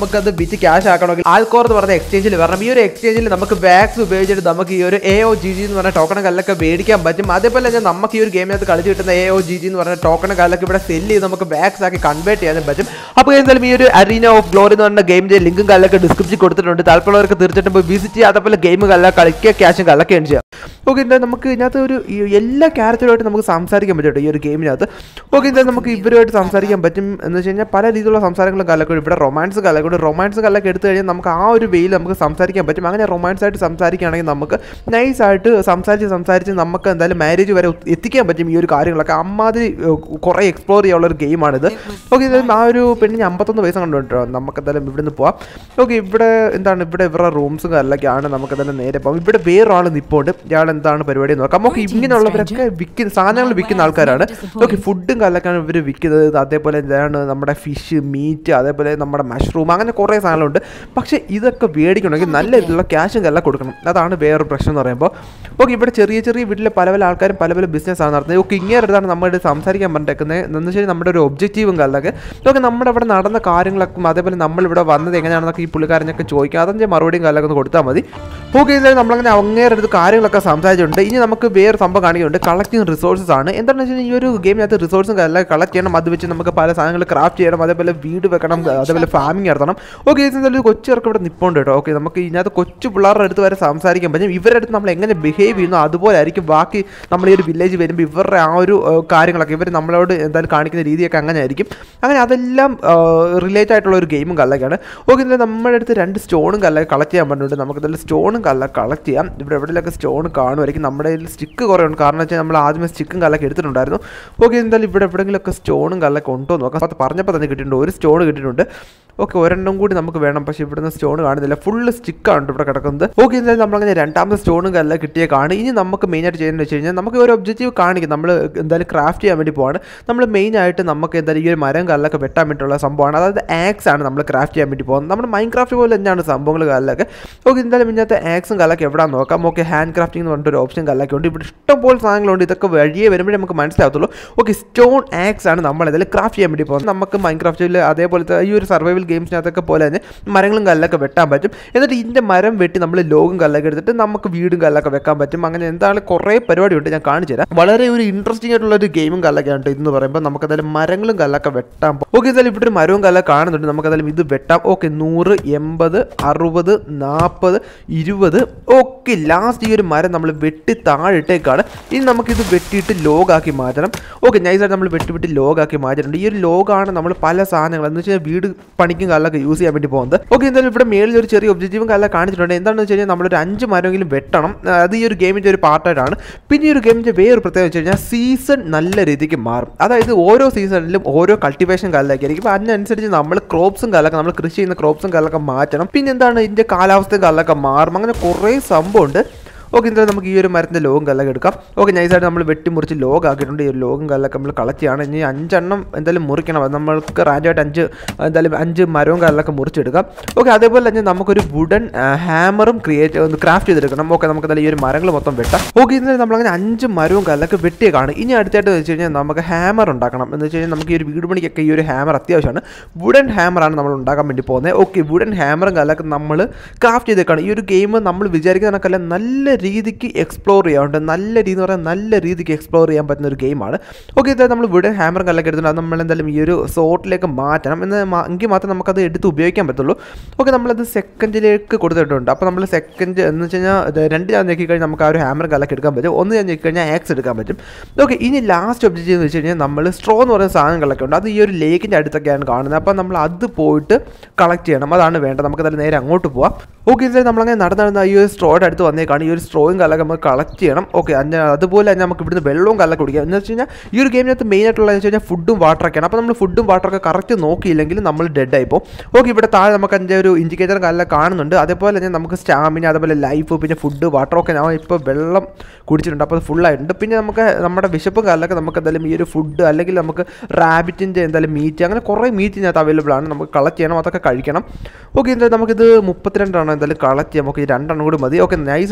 വിറ്റ് ക്യാഷ് ആക്കണമെങ്കിൽ ആൽക്കോർ എന്ന് പറഞ്ഞ എക്സ്ചേഞ്ചിൽ വരണം. ഈ ഒരു എക്സ്ചേഞ്ചിൽ നമുക്ക് വാക്സ് ഉപയോഗിച്ചിട്ട് നമുക്ക് ഈ ഒരു എ ഒ ജി ജി എന്ന് പറഞ്ഞ ടോക്കൺ കല്ലൊക്കെ മേടിക്കാൻ പറ്റും. അതേപോലെ തന്നെ നമുക്ക് ഈ ഒരു ഗെയിമിനകത്ത് കളിച്ച് കിട്ടുന്ന എ ഒ ജി ജി എന്ന് പറഞ്ഞ ടോക്കൺ കല്ലൊക്കെ ഇവിടെ സെല്ല് ചെയ്ത് നമുക്ക് വാക്സ് ആക്കി കൺവേർട്ട് ചെയ്യാനും പറ്റും. അപ്പോൾ എന്തായാലും ഈ ഒരു അരീന ഓഫ് ഗ്ലോറി എന്ന് പറഞ്ഞ ഗെയിമിന്റെ ലിങ്കും കല്ലൊക്കെ ഡിസ്ക്രിപ്ഷനിൽ കൊടുത്തിട്ടുണ്ട്. താല്പര്യമുള്ളവർക്ക് തീർച്ചയായിട്ടും പോയി വിസിറ്റ് ചെയ്യുക. അതേപോലെ ഗെയിം കല്ല കളിക്കുക, ക്യാഷും കല്ലൊക്കെ ചെയ്യാം. ഓക്കെ, എന്തായാലും നമുക്ക് ഇതിനകത്ത് ഒരു എല്ലാ ക്യാരക്ടറുമായിട്ട് നമുക്ക് സംസാരിക്കാൻ പറ്റും ഈ ഒരു ഗെയിമിനകത്ത്. ഓക്കെ, എന്തായാലും നമുക്ക് ഇവരുമായിട്ട് സംസാരിക്കാൻ പറ്റും എന്ന് വെച്ച് കഴിഞ്ഞാൽ പല രീതിയിലുള്ള സംസാരങ്ങളും കല്ലൊക്കെ ഇവിടെ റൊമാൻസ് കല്ലൊക്കെ റൊമാൻസ് കല്ലൊക്കെ എടുത്തു കഴിഞ്ഞാൽ നമുക്ക് ആ ഒരു വെയിൽ നമുക്ക് സംസാരിക്കാൻ പറ്റും. അങ്ങനെ റൊമാൻസ് ആയിട്ട് സംസാരിക്കുകയാണെങ്കിൽ നമുക്ക് നൈസായിട്ട് സംസാരിച്ച് സംസാരിച്ച് നമുക്ക് എന്തായാലും മാരേജ് വരെ എത്തിക്കാൻ പറ്റും. ഈ ഒരു കാര്യങ്ങളൊക്കെ അമ്മാതിരി കുറേ എക്സ്പ്ലോർ ചെയ്യാനുള്ള ഒരു ഗെയിമാണിത്. ഓക്കെ, എന്തായാലും ആ ഒരു പെണ്ണിന് അമ്പത്തൊന്ന് പൈസ കണ്ടുകൊണ്ടോ നമുക്ക് എന്തായാലും ഇവിടെ നിന്ന് പോവാം. ഓക്കെ, ഇവിടെ എന്താണ് ഇവിടെ ഇവരുടെ റൂംസും കല്ലൊക്കെയാണ്. നമുക്ക് എന്തായാലും നേരെ പോകാം. ഇവിടെ വേറൊരാൾ നിൽപ്പുണ്ട്. ഇയാൾ എന്താണ് പരിപാടി നോക്കാം. നമുക്ക് ഇങ്ങനെയുള്ളവരൊക്കെ വിൽക്കുന്ന സാധനങ്ങൾ വിൽക്കുന്ന ആൾക്കാരാണ്. ഓക്കെ, ഫുഡും കല്ലൊക്കെയാണ് ഇവർ വിൽക്കുന്നത്. അതേപോലെ എന്താണ് നമ്മുടെ ഫിഷ്, മീറ്റ്, അതേപോലെ നമ്മുടെ മഷ്റൂം, അങ്ങനെ കുറേ സാധനങ്ങളുണ്ട്. പക്ഷേ ഇതൊക്കെ മേടിക്കണമെങ്കിൽ നല്ല രീതിയിലുള്ള ക്യാഷും കല്ലൊക്കെ കൊടുക്കണം. അതാണ് വേറൊരു പ്രശ്നം എന്ന് പറയുമ്പോൾ. ഓക്കെ, ഇവിടെ ചെറിയ ചെറിയ വീട്ടിലെ പല പല ആൾക്കാരും പല പല ബിസിനസ്സാണ് നടത്തുന്നത്. ഓക്കെ, ഇങ്ങനെ അടുത്താണ് നമ്മുടെ സംസാരിക്കാൻ പറഞ്ഞേക്കുന്നത് എന്ന് വെച്ചാൽ നമ്മുടെ ഒരു ഒബ്ജക്റ്റീവും കല്ലൊക്കെ. ഓക്കെ, നമ്മുടെ അവിടെ നടന്ന കാര്യങ്ങളൊക്കെ അതേപോലെ നമ്മളിവിടെ വന്നത് എങ്ങനെയാണെന്നൊക്കെ ഈ പുള്ളിക്കാരനൊക്കെ ചോദിക്കുക. അതിൻ്റെ മറുപടിയും കല്ലൊക്കെ ഒന്ന് കൊടുത്താൽ മതി. ഓക്കെ, എന്തായാലും നമ്മളങ്ങനെ അങ്ങേറെ അടുത്ത് കാര്യങ്ങളൊക്കെ സംസാരിച്ചിട്ടുണ്ട്. ഇനി നമുക്ക് വേറെ സംഭവം കാണിക്കുന്നുണ്ട്. കളക്ടിങ് റിസോഴ്സസ് ആണ്. എന്താണെന്ന് വെച്ചാൽ ഈ ഒരു ഗെയിമിനകത്ത് റിസോഴ്സും കല്ലൊക്കെ കളക്ട് ചെയ്യണം. അത് വെച്ച് നമുക്ക് പല സാധനങ്ങൾ ക്രാഫ്റ്റ് ചെയ്യണം. അതേപോലെ വീട് വെക്കണം, അതേപോലെ ഫാമിംഗ് നടത്തണം. ഓക്കെ, എന്തായാലും ഒരു കൊച്ചിറക്കം ഇവിടെ നിൽപ്പുണ്ട് കേട്ടോ. ഓക്കെ, നമുക്ക് ഇതിനകത്ത് കൊച്ചു പിള്ളേരുടെ അടുത്ത് വരെ സംസാരിക്കാൻ പറ്റും. ഇവരുടെ അടുത്ത് നമ്മൾ എങ്ങനെ ബിഹേവ് ചെയ്യുന്നു അതുപോലെ ആയിരിക്കും ബാക്കി നമ്മൾ ഈ ഒരു വില്ലേജ് വരുമ്പോൾ ഇവരുടെ ആ ഒരു കാര്യങ്ങളൊക്കെ ഇവർ നമ്മളോട് എന്തായാലും കാണിക്കുന്ന രീതിയൊക്കെ അങ്ങനെ ആയിരിക്കും. അങ്ങനെ അതെല്ലാം റിലേറ്റ് ആയിട്ടുള്ള ഒരു ഗെയിമും കല്ലൊക്കെയാണ്. ഓക്കെ, എന്തായാലും നമ്മുടെ അടുത്ത് രണ്ട് സ്റ്റോണും കല്ലൊക്കെ കളക്ട് ചെയ്യാൻ പറഞ്ഞിട്ടുണ്ട്. നമുക്ക് എന്തായാലും സ്റ്റോണും കല്ല കളക്ട് ചെയ്യാം. ഇവിടെ എവിടെയൊക്കെ സ്റ്റോൺ കാണുമായിരിക്കും. നമ്മുടെ കയ്യിൽ സ്റ്റിക്ക് കുറേ ഉണ്ട്. കാരണം വെച്ചാൽ നമ്മൾ ആദ്യമേ സ്റ്റിക്കും കല്ലൊക്കെ എടുത്തിട്ടുണ്ടായിരുന്നു. ഓക്കെ, എന്തായാലും ഇവിടെ എവിടെയെങ്കിലുമൊക്കെ സ്റ്റോണും കല്ലൊക്കെ ഉണ്ടോ നോക്കാം. അപ്പോൾ പറഞ്ഞപ്പോൾ തന്നെ കിട്ടിയിട്ടുണ്ട്. ഒരു സ്റ്റോൺ കിട്ടിയിട്ടുണ്ട്. ഓക്കെ, ഒരെണ്ണം കൂടി നമുക്ക് വേണം. പക്ഷേ ഇവിടുന്ന് സ്റ്റോൺ കാണുന്നില്ല. ഫുള്ള് സ്റ്റിക്കാണ് ഇവിടെ കിടക്കുന്നത്. ഓക്കെ, എന്തായാലും നമ്മളങ്ങനെ രണ്ടാമത്തെ സ്റ്റോണും കല്ല കിട്ടിയ കാണും. ഇനി നമുക്ക് മെയിനായിട്ട് ചെയ്യുന്നത് വെച്ച് കഴിഞ്ഞാൽ നമുക്ക് ഒരു ഒബ്ജക്റ്റീവ് കാണിക്കും. നമ്മൾ എന്തായാലും ക്രാഫ്റ്റ് ചെയ്യാൻ വേണ്ടി പോവാണ്. നമ്മൾ മെയിനായിട്ട് നമുക്ക് എന്തായാലും ഈ ഒരു മരം കല്ലൊക്കെ വെട്ടാൻ വേണ്ടിയിട്ടുള്ള സംഭവമാണ്. അതായത് ആക്സ് ആണ് നമ്മൾ ക്രാഫ്റ്റ് ചെയ്യാൻ വേണ്ടി പോകുന്നത്. നമ്മുടെ മൈൻഡ് ക്രാഫ്റ്റ് പോലെ തന്നെയാണ് സംഭവങ്ങൾ കല്ലൊക്കെ. ഓക്കെ, എന്തായാലും ഇന്നത്തെ ആക്സും കല്ലൊക്കെ എവിടെയാണെന്ന് നോക്കാം. ഓക്കെ, ഹാൻഡ് ക്രാഫ്റ്റിംഗ് എന്ന് പറഞ്ഞിട്ടൊരു ഓപ്ഷൻ കല്ലൊക്കെ ഉണ്ട്. ഇവിടെ ഇഷ്ടംപോലെ സാധനങ്ങളുണ്ട്. ഇതൊക്കെ വഴിയെ വരുമ്പോഴേ നമുക്ക് മനസ്സിലാകത്തുള്ളൂ. ഓക്കെ, സ്റ്റോൺ ആക്സ് ആണ് നമ്മൾ എന്തായാലും ക്രാഫ്റ്റ് ചെയ്യാൻ വേണ്ടി പോകുന്നത്. നമുക്ക് മൈൻഡ് ക്രാഫ്റ്റിൽ അതേപോലത്തെ ഈ ഒരു സർവൈവൽ ഗെയിംസിനകത്തൊക്കെ പോലെ തന്നെ മരങ്ങളും കല്ലൊക്കെ വെട്ടാൻ പറ്റും. എന്നിട്ട് ഇതിൻ്റെ മരം വെട്ടി നമ്മൾ ലോഗും കല്ലൊക്കെ എടുത്തിട്ട് നമുക്ക് വീടും കല്ലൊക്കെ വെക്കാൻ പറ്റും. അങ്ങനെ എന്താണ് കുറേ പരിപാടിയുണ്ട്. ഞാൻ കാണിച്ചു തരാം. വളരെ ഒരു ഇൻട്രസ്റ്റിംഗ് ആയിട്ടുള്ള ഒരു ഗെയിമും കല്ലൊക്കെയാണ് ഇതെന്ന് പറയുമ്പോൾ. നമുക്ക് എന്തായാലും മരങ്ങളും കല്ലൊക്കെ വെട്ടാം. ഓക്കെ, എന്തായാലും ഇവിടെ ഒരു മരവും കല്ലൊക്കെ കാണുന്നുണ്ട്. നമുക്ക് എന്തായാലും ഇത് വെട്ടാം. ഓക്കെ, നൂറ്, എൺപത്, അറുപത്, നാൽപ്പത്, ഇരുപത്. ഓക്കെ, ലാസ്റ്റ് ഈ ഒരു മരം നമ്മൾ വെട്ടി താഴിട്ടേക്കാണ്. ഇനി നമുക്കിത് വെട്ടിയിട്ട് ലോഗാക്കി മാറ്റണം. ഓക്കെ, നൈസായിട്ട് നമ്മൾ വെട്ടി വെട്ടി ലോഗാക്കി മാറ്റിയിട്ടുണ്ട്. ഈ ഒരു ലോഗാണ് നമ്മൾ പല സാധനങ്ങൾ എന്ന് വെച്ചാൽ വീട് പണിക്കും കല്ലൊക്കെ യൂസ് ചെയ്യാൻ വേണ്ടി പോകുന്നത്. ഓക്കെ, എന്തായാലും ഇവിടെ മേളിൽ ഒരു ചെറിയ ഒബ്ജക്റ്റീവും കല്ല കാണിച്ചിട്ടുണ്ട്. എന്താണെന്ന് വെച്ച് കഴിഞ്ഞാൽ നമ്മളൊരു അഞ്ച് മരമെങ്കിലും വെട്ടണം. അത് ഈ ഒരു ഗെയിമിൻ്റെ ഒരു പാർട്ടായിട്ടാണ്. പിന്നെ ഈ ഒരു ഗെയിമിൻ്റെ വേറൊരു പ്രത്യേകത വെച്ച് കഴിഞ്ഞാൽ സീസൺ നല്ല രീതിക്ക് മാറും. അതായത് ഓരോ സീസണിലും ഓരോ കൾട്ടിവേഷൻ കല്ലൊക്കെ ആയിരിക്കും. അപ്പോൾ അതിനനുസരിച്ച് നമ്മൾ ക്രോപ്സും കല്ലൊക്കെ നമ്മൾ കൃഷി ചെയ്യുന്ന ക്രോപ്സും കല്ലൊക്കെ മാറ്റണം. പിന്നെ എന്താണ് ഇതിൻ്റെ കാലാവസ്ഥയും കല്ലൊക്കെ മാറും. അങ്ങനെ കുറേ സംഭവമുണ്ട്. ഓക്കെ, എന്തായാലും നമുക്ക് ഈ ഒരു മരത്തിൻ്റെ ലോഗും കല്ലൊക്കെ എടുക്കാം. ഓക്കെ, നൈസായിട്ട് നമ്മൾ വെട്ടിമുറിച്ച് ലോഗ് ആക്കിയിട്ടുണ്ട്. ഈ ഒരു ലോഗും കല്ലൊക്കെ നമ്മൾ കളക്ട് ചെയ്യാണ്. ഇനി അഞ്ചെണ്ണം എന്തായാലും മുറിക്കണം. അത് നമ്മൾക്ക് റാൻഡായിട്ട് അഞ്ച് എന്തായാലും അഞ്ച് മരവും കല്ലൊക്കെ മുറിച്ചെടുക്കാം. ഓക്കെ, അതേപോലെ തന്നെ നമുക്കൊരു വുഡൻ ഹാമറും ക്രിയേറ്റ് ഒന്ന് ക്രാഫ്റ്റ് ചെയ്തെടുക്കണം. ഓക്കെ, നമുക്ക് എന്തായാലും ഈ ഒരു മരങ്ങൾ മൊത്തം വെട്ടാം. ഓക്കെ, ഇന്നലെ നമ്മളങ്ങനെ അഞ്ച് മരവും കല്ലൊക്കെ വെട്ടിയ കാണും. ഇനി അടുത്തായിട്ട് വെച്ച് കഴിഞ്ഞാൽ നമുക്ക് ഹാമർ ഉണ്ടാക്കണം. എന്ന് വെച്ച് കഴിഞ്ഞാൽ നമുക്ക് ഈ ഒരു വീട് പണിക്കൊക്കെ ഈ ഒരു ഹാമർ അത്യാവശ്യമാണ്. വുഡൻ ഹാമറാണ് നമ്മൾ ഉണ്ടാക്കാൻ വേണ്ടി പോകുന്നത്. ഓക്കെ, വുഡൻ ഹാമറും കല്ലൊക്കെ നമ്മൾ ക്രാഫ്റ്റ് ചെയ്തേക്കാണ്. ഈ ഒരു ഗെയിം നമ്മൾ വിചാരിക്കുന്ന കണക്കല്ല നല്ല രീതിക്ക് എക്സ്പ്ലോർ ചെയ്യാറുണ്ട്. നല്ല രീതി എന്ന് പറഞ്ഞാൽ നല്ല രീതിക്ക് എക്സ്പ്ലോർ ചെയ്യാൻ പറ്റുന്ന ഒരു ഗെയിമാണ്. ഓക്കെ, ഇതായത് നമ്മൾ ഇവിടെ ഹാമറും കല്ലൊക്കെ എടുത്തിട്ട് അത് നമ്മൾ എന്തായാലും ഈ ഒരു സോട്ടിലേക്ക് മാറ്റണം. എന്ന് എങ്കിൽ മാത്രം നമുക്കത് എടുത്ത് ഉപയോഗിക്കാൻ പറ്റുള്ളൂ. ഓക്കെ, നമ്മളത് സെക്കൻഡിലേക്ക് കൊടുത്തിട്ടുണ്ട്. അപ്പോൾ നമ്മൾ സെക്കൻഡ് എന്ന് വെച്ച് കഴിഞ്ഞാൽ രണ്ട് ഞാൻ നോക്കിക്കഴിഞ്ഞാൽ നമുക്ക് ആ ഒരു ഹാമറും കല്ലൊക്കെ എടുക്കാൻ പറ്റും. ഒന്ന് ഞാൻ നോക്കിക്കഴിഞ്ഞാൽ ആക്സ് എടുക്കാൻ പറ്റും. ഓക്കെ, ഇനി ലാസ്റ്റ് ഒബ്ജക്റ്റീവ് എന്ന് വെച്ച് കഴിഞ്ഞാൽ നമ്മൾ സ്ട്രോ എന്ന് പറയുന്ന സാധനങ്ങളൊക്കെ ഉണ്ട്. അത് ഈ ഒരു ലേക്കിൻ്റെ അടുത്തൊക്കെയാണ് കാണുന്നത്. അപ്പോൾ നമ്മൾ അത് പോയിട്ട് കളക്ട് ചെയ്യണം. അതാണ് വേണ്ടത്. നമുക്ക് അതിൽ നേരെ അങ്ങോട്ട് പോവാം. ഓക്കെ, ഇതായത് നമ്മളങ്ങനെ നടന്ന് നടന്ന് ഈ ഒരു സ്ട്രോയുടെ അടുത്ത് വന്നേക്കാണ്. ഈ ഒരു സ്ട്രോയും കല്ലൊക്കെ നമുക്ക് കളക്ട് ചെയ്യണം. ഓക്കെ, അതുപോലെ തന്നെ നമുക്ക് ഇവിടുന്ന് വെള്ളവും കല്ലൊക്കെ കുടിക്കാം. എന്ന് വെച്ച് കഴിഞ്ഞാൽ ഈ ഒരു ഗെയിമിനകത്ത് മെയിൻ ആയിട്ടുള്ളതെന്ന് വെച്ച് കഴിഞ്ഞാൽ ഫുഡും വാട്ടറൊക്കെയാണ്. അപ്പോൾ നമ്മൾ ഫുഡും വാട്ടറൊക്കെ കറക്റ്റ് നോക്കിയില്ലെങ്കിൽ നമ്മൾ ഡെഡ് ആയിപ്പോൾ. ഓക്കെ, ഇവിടെ താഴെ നമുക്ക് അതിൻ്റെ ഒരു ഇൻഡിക്കേറ്റർ കല്ലൊക്കെ കാണുന്നുണ്ട്. അതേപോലെ തന്നെ നമുക്ക് സ്റ്റാമിന, അതേപോലെ ലൈഫ്, പിന്നെ ഫുഡ് വാട്ടറൊക്കെ ഞാൻ ഇപ്പോൾ വെള്ളം കുടിച്ചിട്ടുണ്ട്. അപ്പോൾ അത് ഫുള്ളായിട്ടുണ്ട്. പിന്നെ നമുക്ക് നമ്മുടെ വിശപ്പും കല്ലൊക്കെ നമുക്ക് എന്തായാലും ഈ ഒരു ഫുഡ് അല്ലെങ്കിൽ നമുക്ക് റാബിറ്റിൻ്റെ എന്തായാലും മീറ്റ്, അങ്ങനെ കുറേ മീറ്റ് ഇതിനകത്ത് അവൈലബിൾ ആണ്. നമുക്ക് കളക്ട് ചെയ്യണം, അതൊക്കെ കഴിക്കണം. ഓക്കെ, എന്തായാലും നമുക്കിത് മുപ്പത്തിരണ്ടാണ് എന്തായാലും കളക്ട് ചെയ്യാം. നമുക്ക് ഈ രണ്ടെണ്ണം കൂടി മതി. ഓക്കെ, നൈസായിട്ട് നമ്മളങ്ങനെ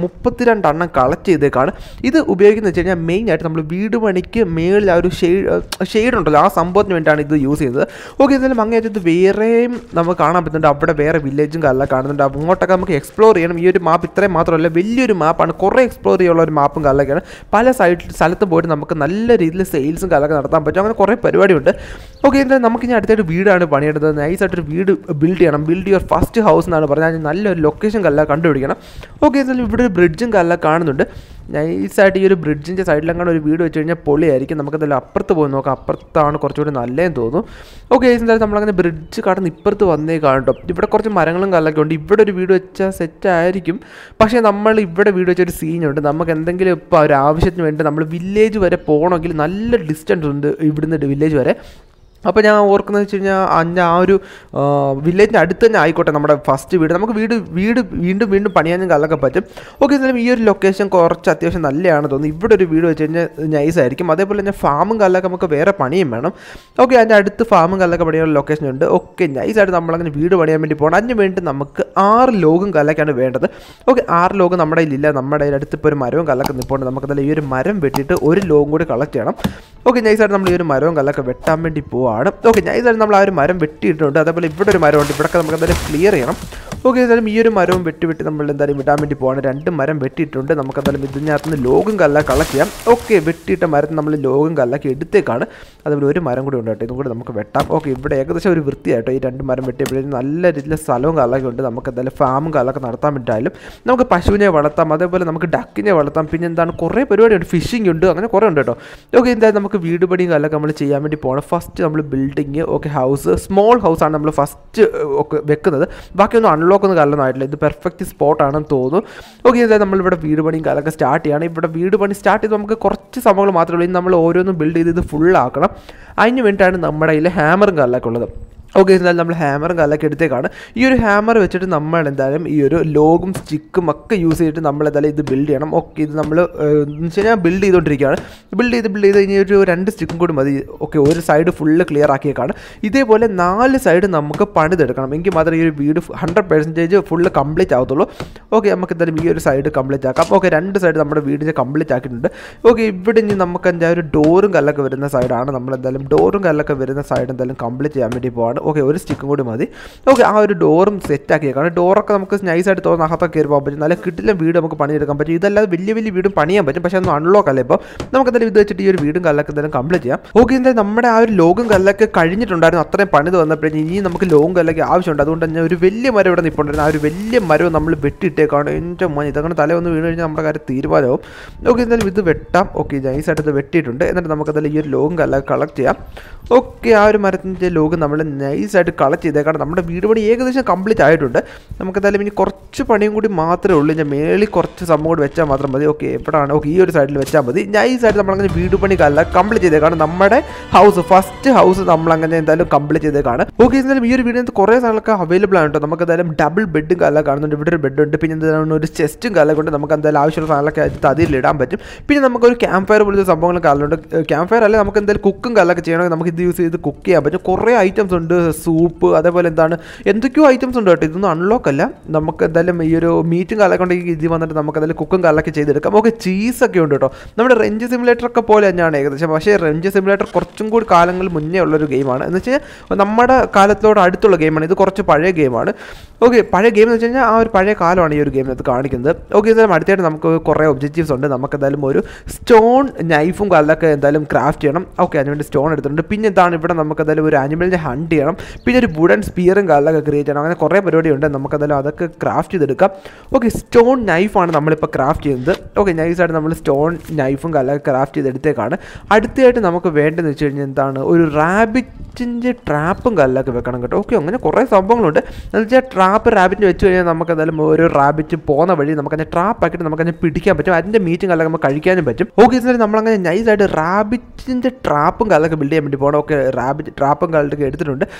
മുപ്പത്തിരണ്ടെണ്ണം കളക്ട് ചെയ്തേക്കാണ്. ഇത് ഉപയോഗിക്കുന്നത് വെച്ച് കഴിഞ്ഞാൽ മെയിനായിട്ട് നമ്മൾ വീട് പണിക്ക് മേളിൽ ആ ഒരു ഷെയ്ഡ് ഷെയ്ഡ് ഉണ്ടല്ലോ, ആ സംഭവത്തിന് വേണ്ടിയാണ് ഇത് യൂസ് ചെയ്യുന്നത്. ഓക്കെ, എന്തായാലും അങ്ങേറ്റത്ത് വേറെയും നമുക്ക് കാണാൻ പറ്റുന്നുണ്ട്. അവിടെ വേറെ വില്ലേജും കാലം കാണുന്നുണ്ട്. അങ്ങോട്ടൊക്കെ നമുക്ക് എക്സ്പ്ലോർ ചെയ്യണം. ഈ ഒരു മാപ്പ് ഇത്രയും മാത്രമല്ല, വലിയൊരു മാപ്പാണ്. കുറേ എക്സ്പ്ലോർ ചെയ്യാനുള്ള ഒരു മാപ്പും കാലൊക്കെയാണ്. പല സൈഡ് സ്ഥലത്ത് പോയിട്ട് നമുക്ക് നല്ല രീതിയിൽ സെയിൽസും കാലൊക്കെ നടത്താൻ പറ്റും. അങ്ങനെ കുറേ പരിപാടിയുണ്ട്. ഓക്കെ, എന്തായാലും നമുക്ക് ഇനി അടുത്തായിട്ട് വീടാണ് പണിയെടുത്തത്. നൈസായിട്ടൊരു വീട് ബിൽഡ് ചെയ്യണം. ബിൽഡ് യുവർ ഫസ്റ്റ് ഹൗസ് എന്നാണ് പറഞ്ഞാൽ നല്ലൊരു ലൊക്കേഷൻ കല്ല കണ്ടുപിടിക്കണം. ഓക്കെ, എന്തായാലും ഇവിടെ ഒരു ബ്രിഡ്ജും കല്ല കാണുന്നുണ്ട്. നൈസായിട്ട് ഈ ഒരു ബ്രിഡ്ജിൻ്റെ സൈഡിലെങ്ങാണ്ട് ഒരു വീട് വെച്ച് കഴിഞ്ഞാൽ പൊളിയായിരിക്കും. നമുക്കെന്തായാലും അപ്പുറത്ത് പോയി നോക്കാം. അപ്പുറത്താണ് കുറച്ചുകൂടി നല്ലതെന്ന് തോന്നുന്നു. ഓക്കെ, എന്തായാലും നമ്മളങ്ങനെ ബ്രിഡ്ജ് കടന്ന് ഇപ്പുറത്ത് വന്നേ കാണട്ടോ. ഇവിടെ കുറച്ച് മരങ്ങളും കല്ലൊക്കെ ഉണ്ട്. ഇവിടെ ഒരു വീട് വെച്ചാൽ സെറ്റ് ആയിരിക്കും. പക്ഷേ നമ്മൾ ഇവിടെ വീട് വെച്ചൊരു സീനുണ്ട്. നമുക്ക് എന്തെങ്കിലും ഇപ്പോൾ ഒരു ആവശ്യത്തിന് വേണ്ടി നമ്മൾ വില്ലേജ് വരെ പോകണമെങ്കിൽ നല്ല ഡിസ്റ്റൻസ് ഉണ്ട് ഇവിടുന്ന് വില്ലേജ് വരെ. അപ്പോൾ ഞാൻ ഓർക്കുന്നത് വെച്ച് കഴിഞ്ഞാൽ അതിൻ്റെ ആ ഒരു വില്ലേജിൻ്റെ അടുത്ത് തന്നെ ആയിക്കോട്ടെ നമ്മുടെ ഫസ്റ്റ് വീട്. നമുക്ക് വീട് വീട് വീണ്ടും വീണ്ടും പണിയാനും കല്ലൊക്കെ പറ്റും. ഓക്കെ, എന്തായാലും ഈ ഒരു ലൊക്കേഷൻ കുറച്ച് അത്യാവശ്യം നല്ലതാണ് തോന്നുന്നു. ഇവിടെ ഒരു വീട് വെച്ച് കഴിഞ്ഞാൽ നൈസായിരിക്കും. അതേപോലെ തന്നെ ഫാമും കല്ലൊക്കെ നമുക്ക് വേറെ പണിയും വേണം. ഓക്കെ, അതിൻ്റെ അടുത്ത് ഫാമും കല്ലൊക്കെ പണിയാനുള്ള ലൊക്കേഷൻ ഉണ്ട്. ഓക്കെ, നൈസായിട്ട് നമ്മളങ്ങനെ വീട് പണിയാൻ വേണ്ടി പോകണം. അതിന് വേണ്ടി നമുക്ക് ആറ് ലോഗും കല്ലൊക്കെയാണ് വേണ്ടത്. ഓക്കെ, ആറ് ലോഗ് നമ്മുടെ കയ്യിലില്ല. നമ്മുടെ അടുത്ത് ഇപ്പോൾ ഒരു മരവും കല്ലൊക്കെ നിൽപ്പുണ്ട്. നമുക്കതല്ല ഈ ഒരു മരം വെട്ടിയിട്ട് ഒരു ലോഗും കൂടി കളക്ട് ചെയ്യണം. ഓക്കെ, നൈസായിട്ട് നമ്മൾ ഈ ഒരു മരവും കല്ലൊക്കെ വെട്ടാൻ വേണ്ടി പോവാം. ഓക്കെ, ഞാൻ ഇതായാലും നമ്മൾ ആ ഒരു മരം വെട്ടിയിട്ടുണ്ട്. അതേപോലെ ഇവിടെ ഒരു മരമുണ്ട്. ഇവിടെയൊക്കെ നമുക്ക് എന്തായാലും ക്ലിയർ ചെയ്യണം. ഓക്കെ, എന്തായാലും ഈ ഒരു മരവും വെട്ടി വെട്ടി നമ്മൾ എന്തായാലും വിടാൻ വേണ്ടി പോവാണ്. രണ്ട് മരം വെട്ടിയിട്ടുണ്ട്. നമുക്ക് എന്തായാലും ഇതിനകത്ത് നിന്ന് ലോഗും കല്ല കളക്ട് ചെയ്യാം. ഓക്കെ, വെട്ടിയിട്ട മരത്തിൽ നമ്മൾ ലോഗും കല്ലൊക്കെ എടുത്തേക്കാണ്. അതേപോലെ ഒരു മരം കൂടി ഉണ്ട് കേട്ടോ. ഇതും കൂടി നമുക്ക് വെട്ടാം. ഓക്കെ, ഇവിടെ ഏകദേശം ഒരു വൃത്തിയായിട്ടോ. ഈ രണ്ട് മരം വെട്ടിയപ്പോഴേക്കും നല്ല രീതിയിൽ സ്ഥലവും കല്ലൊക്കെ ഉണ്ട്. നമുക്ക് എന്തായാലും ഫാമും കല്ലൊക്കെ നടത്താൻ പറ്റായാലും നമുക്ക് പശുവിനെ വളർത്താം. അതേപോലെ നമുക്ക് ഡക്കിനെ വളർത്താം. പിന്നെ എന്താണ് കുറേ പരിപാടിയുണ്ട്. ഫിഷിംഗ് ഉണ്ട്. അങ്ങനെ കുറേ ഉണ്ട് കേട്ടോ. ഓക്കെ, എന്തായാലും നമുക്ക് വീട് പണിയും കല്ലൊക്കെ നമ്മൾ ചെയ്യാൻ വേണ്ടി പോകണം. ഫസ്റ്റ് നമ്മൾ ബിൽഡിങ് ഓക്കെ ഹൗസ് സ്മോൾ ഹൗസാണ് നമ്മൾ ഫസ്റ്റ് ഒക്കെ വെക്കുന്നത്. ബാക്കിയൊന്നും അൺലോക്ക് ഒന്നും കാലൊന്നും ആയിട്ടില്ല. ഇത് പെർഫെക്റ്റ് സ്പോട്ടാണെന്ന് തോന്നുന്നു. ഓക്കെ, എന്തായാലും നമ്മളിവിടെ വീട് പണിയും കാലൊക്കെ സ്റ്റാർട്ട് ചെയ്യണം. ഇവിടെ വീട് പണി സ്റ്റാർട്ട് ചെയ്ത് നമുക്ക് കുറച്ച് സംഭവങ്ങൾ മാത്രമേ ഉള്ളൂ. ഇനി നമ്മൾ ഓരോന്നും ബിൽഡ് ചെയ്ത് ഇത് ഫുള്ളാക്കണം. അതിന് വേണ്ടിയിട്ടാണ് നമ്മുടെ കയ്യിൽ ഹാമറും കാലൊക്കെ ഉള്ളത്. ഓക്കെ, എന്തായാലും നമ്മൾ ഹാമറും കല്ലൊക്കെ എടുത്തേക്കാണ്. ഈ ഒരു ഹാമർ വെച്ചിട്ട് നമ്മൾ എന്തായാലും ഈ ഒരു ലോഗും സ്റ്റിക്കും ഒക്കെ യൂസ് ചെയ്തിട്ട് നമ്മൾ എന്തായാലും ഇത് ബിൽഡ് ചെയ്യണം. ഓക്കെ, ഇത് നമ്മൾ എന്ന് വെച്ച് കഴിഞ്ഞാൽ ബിൽഡ് ചെയ്തുകൊണ്ടിരിക്കുകയാണ്. ബിൽഡ് ചെയ്ത് ബിൽഡ് ചെയ്ത് ഇനി ഒരു രണ്ട് സ്റ്റിക്കും കൂടി മതി. ഓക്കെ, ഒരു സൈഡ് ഫുള്ള് ക്ലിയർ ആക്കിയേക്കാണ്. ഇതേപോലെ നാല് സൈഡ് നമുക്ക് പണിതെടുക്കണം. എങ്കിൽ മാത്രമേ ഈ ഒരു വീട് ഹൺഡ്രഡ് പെർസെൻറ്റേജ് ഫുള്ള് കംപ്ലീറ്റ് ആവത്തുള്ളൂ. ഓക്കെ, നമുക്ക് എന്തായാലും ഈ ഒരു സൈഡ് കംപ്ലീറ്റ് ആക്കാം. ഓക്കെ, രണ്ട് സൈഡ് നമ്മുടെ വീടിൻ്റെ കംപ്ലീറ്റ് ആക്കിയിട്ടുണ്ട്. ഓക്കെ, ഇവിടെ ഇനി നമുക്ക് എന്തായാലും ഒരു ഡോറും കല്ലൊക്കെ വരുന്ന സൈഡാണ്. നമ്മൾ എന്തായാലും ഡോറും കല്ലൊക്കെ വരുന്ന സൈഡ് എന്തായാലും കംപ്ലീറ്റ് ചെയ്യാൻ വേണ്ടി പോവാണ്. ഓക്കെ, ഒരു സ്റ്റിക്കും കൂടി മതി. ഓക്കെ, ആ ഒരു ഡോറും സെറ്റാക്കിയേക്കാണ്. ഡോറൊക്കെ നമുക്ക് നൈസായിട്ട് തോന്നുന്ന അകത്തൊക്കെ കയറി പോകാൻ പറ്റും. നല്ല കിട്ടില്ല വീട് നമുക്ക് പണിയെടുക്കാൻ പറ്റും. ഇതല്ലാതെ വലിയ വലിയ വീടും പണിയാൻ പറ്റും. പക്ഷേ ഒന്നും അൺലോക്ക് അല്ല. ഇപ്പോൾ നമുക്ക് എന്തായാലും ഇത് വെച്ചിട്ട് ഈ ഒരു വീടും കല്ലൊക്കെ എന്തായാലും കംപ്ലീറ്റ് ചെയ്യാം. ഓക്കെ, എന്തായാലും നമ്മുടെ ആ ഒരു ലോഗും കല്ലൊക്കെ കഴിഞ്ഞിട്ടുണ്ടായിരുന്നു. അത്രയും പണിത് വന്നപ്പോഴേ ഇനി നമുക്ക് ലോഗും കല്ലൊക്കെ ആവശ്യമുണ്ട്. അതുകൊണ്ട് തന്നെ ഒരു വലിയ മരം ഇവിടെ നിൽപ്പുണ്ടായിരുന്നു. ആ ഒരു വലിയ മരവും നമ്മൾ വെട്ടിയിട്ടേക്കാണ്. എൻ്റെ മോൻ ഇതങ്ങനെ തല ഒന്ന് വീണ് കഴിഞ്ഞാൽ നമ്മുടെ കാര്യം തീരുമാനമാവും. ഓക്കെ, എന്തായാലും ഇത് വെട്ടാം. ഓക്കെ, നൈസായിട്ട് ഇത് വെട്ടിയിട്ടുണ്ട്. എന്നിട്ട് നമുക്ക് എന്തായാലും ഈ ഒരു ലോഗും കല്ലൊക്കെ കളക്ട് ചെയ്യാം. ഓക്കെ, ആ ഒരു മരത്തിൻ്റെ ലോഗ് നമ്മൾ നൈസായിട്ട് കളക്ട് ചെയ്തേക്കാണ്. നമ്മുടെ വീട് പണി ഏകദേശം കംപ്ലീറ്റ് ആയിട്ടുണ്ട്. നമുക്ക് എന്തായാലും ഇനി കുറച്ച് പണിയും കൂടി മാത്രമേ ഉള്ളൂ. ഞാൻ മേളിൽ കുറച്ച് സംഭവം കൂടി വെച്ചാൽ മാത്രം മതി. ഓക്കെ, എവിടെയാണ്? ഓക്കെ, ഈ ഒരു സൈഡിൽ വെച്ചാൽ മതി. നൈസായിട്ട് നമ്മളങ്ങനെ വീട് പണി കല്ല കംപ്ലീറ്റ് ചെയ്തേക്കാണ്. നമ്മുടെ ഹൗസ് ഫസ്റ്റ് ഹൗസ് നമ്മളങ്ങനെ എന്തായാലും കംപ്ലീറ്റ് ചെയ്തേക്കാണ്. ഓക്കെ, എന്തായാലും ഈ ഒരു വീടിനകത്ത് കുറേ സാധനങ്ങളൊക്കെ അവൈലബിൾ ആണ് കേട്ടോ. നമുക്ക് എന്തായാലും ഡബിൾ ബെഡും കല്ല കാണുന്നുണ്ട്. ഇവിടെ ഒരു ബെഡുണ്ട്. പിന്നെ എന്താണ് ഒരു ചെസ്റ്റും കല്ല കൊണ്ട് നമുക്ക് എന്തായാലും ആവശ്യമുള്ള സാധനങ്ങളൊക്കെ അതിൽ അതിലിടാൻ പറ്റും. പിന്നെ നമുക്കൊരു ക്യാമ്പ് ഫയർ പോലത്തെ സംഭവങ്ങൾ കല്ലുണ്ട്. ക്യാമ്പ് ഫയർ അല്ലെ നമുക്ക് എന്തായാലും കുക്കും കല്ലൊക്കെ ചെയ്യണമെങ്കിൽ നമുക്ക് ഇത് യൂസ് ചെയ്ത് കുക്ക് ചെയ്യാൻ പറ്റും. കുറേ ഐറ്റംസ് ഉണ്ട്. സൂപ്പ് അതേപോലെ എന്താണ് എന്തൊക്കെയോ ഐറ്റംസ് ഉണ്ട് കേട്ടോ. ഇതൊന്നും അൺലോക്ക് അല്ല. നമുക്ക് എന്തായാലും ഈ ഒരു മീറ്റും കല്ലൊക്കെ ഉണ്ടെങ്കിൽ ഇത് വന്നിട്ട് നമുക്ക് എന്തായാലും കുക്കും കല്ലൊക്കെ ചെയ്തെടുക്കാം. ഓക്കെ, ചീസൊക്കെ ഉണ്ട് കേട്ടോ. നമ്മുടെ റെഞ്ച് സിമുലേറ്റർ ഒക്കെ പോലെ തന്നെയാണ് ഏകദേശം. പക്ഷേ റെഞ്ച് സിമുലേറ്റർ കുറച്ചും കൂടി കാലങ്ങൾ മുന്നേ ഉള്ളൊരു ഗെയിമാണ്. എന്ന് വെച്ചാൽ നമ്മുടെ കാലത്തോട് അടുത്തുള്ള ഗെയിമാണ്. ഇത് കുറച്ച് പഴയ ഗെയിമാണ്. ഓക്കെ, പഴയ ഗെയിം എന്ന് വെച്ച് കഴിഞ്ഞാൽ ആ ഒരു പഴയ കാലമാണ് ഈ ഒരു ഗെയിമിനകത്ത് കാണിക്കുന്നത്. ഓക്കെ, എന്തായാലും അടുത്തായിട്ട് നമുക്ക് കുറേ ഒബ്ജക്റ്റീവ്സ് ഉണ്ട്. നമുക്ക് എന്തായാലും ഒരു സ്റ്റോൺ നൈഫും കല്ലൊക്കെ എന്തായാലും ക്രാഫ്റ്റ് ചെയ്യണം. ഓക്കെ, അതിനുവേണ്ടി സ്റ്റോൺ എടുത്തിട്ടുണ്ട്. പിന്നെ എന്താണ് ഇവിടെ നമുക്ക് എന്തായാലും ഒരു ആനിമലിനെ ഹണ്ട് ചെയ്യണം. പിന്നെ ഒരു വുഡൻ സ്പിയറും കല്ലൊക്കെ ക്രിയേറ്റ് ചെയ്യണം. അങ്ങനെ കുറേ പരിപാടിയുണ്ട്. നമുക്ക് എന്തായാലും അതൊക്കെ ക്രാഫ്റ്റ് ചെയ്തെടുക്കാം. ഓക്കെ, സ്റ്റോൺ നൈഫാണ് നമ്മളിപ്പോൾ ക്രാഫ്റ്റ് ചെയ്യുന്നത്. ഓക്കെ, നൈസായിട്ട് നമ്മൾ സ്റ്റോൺ നൈഫും കല്ലൊക്കെ ക്രാഫ്റ്റ് ചെയ്തെടുത്തേക്കാണ്. അടുത്തായിട്ട് നമുക്ക് വേണ്ടതെന്ന് വെച്ച് കഴിഞ്ഞാൽ എന്താണ് ഒരു റാബിറ്റിൻ്റെ ട്രാപ്പും കല്ലൊക്കെ വെക്കണം കേട്ടോ. ഓക്കെ, അങ്ങനെ കുറേ സംഭവങ്ങളുണ്ട്. എന്ന് വെച്ചാൽ ട്രാപ്പ് റാബിറ്റിന് വെച്ച് കഴിഞ്ഞാൽ നമുക്ക് എന്തായാലും ഒരു റാബിറ്റ് പോകുന്ന വഴി നമുക്കതിനെ ട്രാപ്പ് ആക്കിയിട്ട് നമുക്കതിനെ പിടിക്കാൻ പറ്റും. അതിൻ്റെ മീറ്റും കല്ലൊക്കെ നമുക്ക് കഴിക്കാനും പറ്റും. ഓക്കെ, എന്നാലും നമ്മളങ്ങനെ നൈസായിട്ട് റാബിറ്റിൻ്റെ ട്രാപ്പും കല്ലൊക്കെ ബിൽഡ് ചെയ്യാൻ വേണ്ടി പോകണം. ഓക്കെ, റാബിറ്റ് ട്രാപ്പും കല്ലൊക്കെ എടുത്തിട്ടുണ്ട്.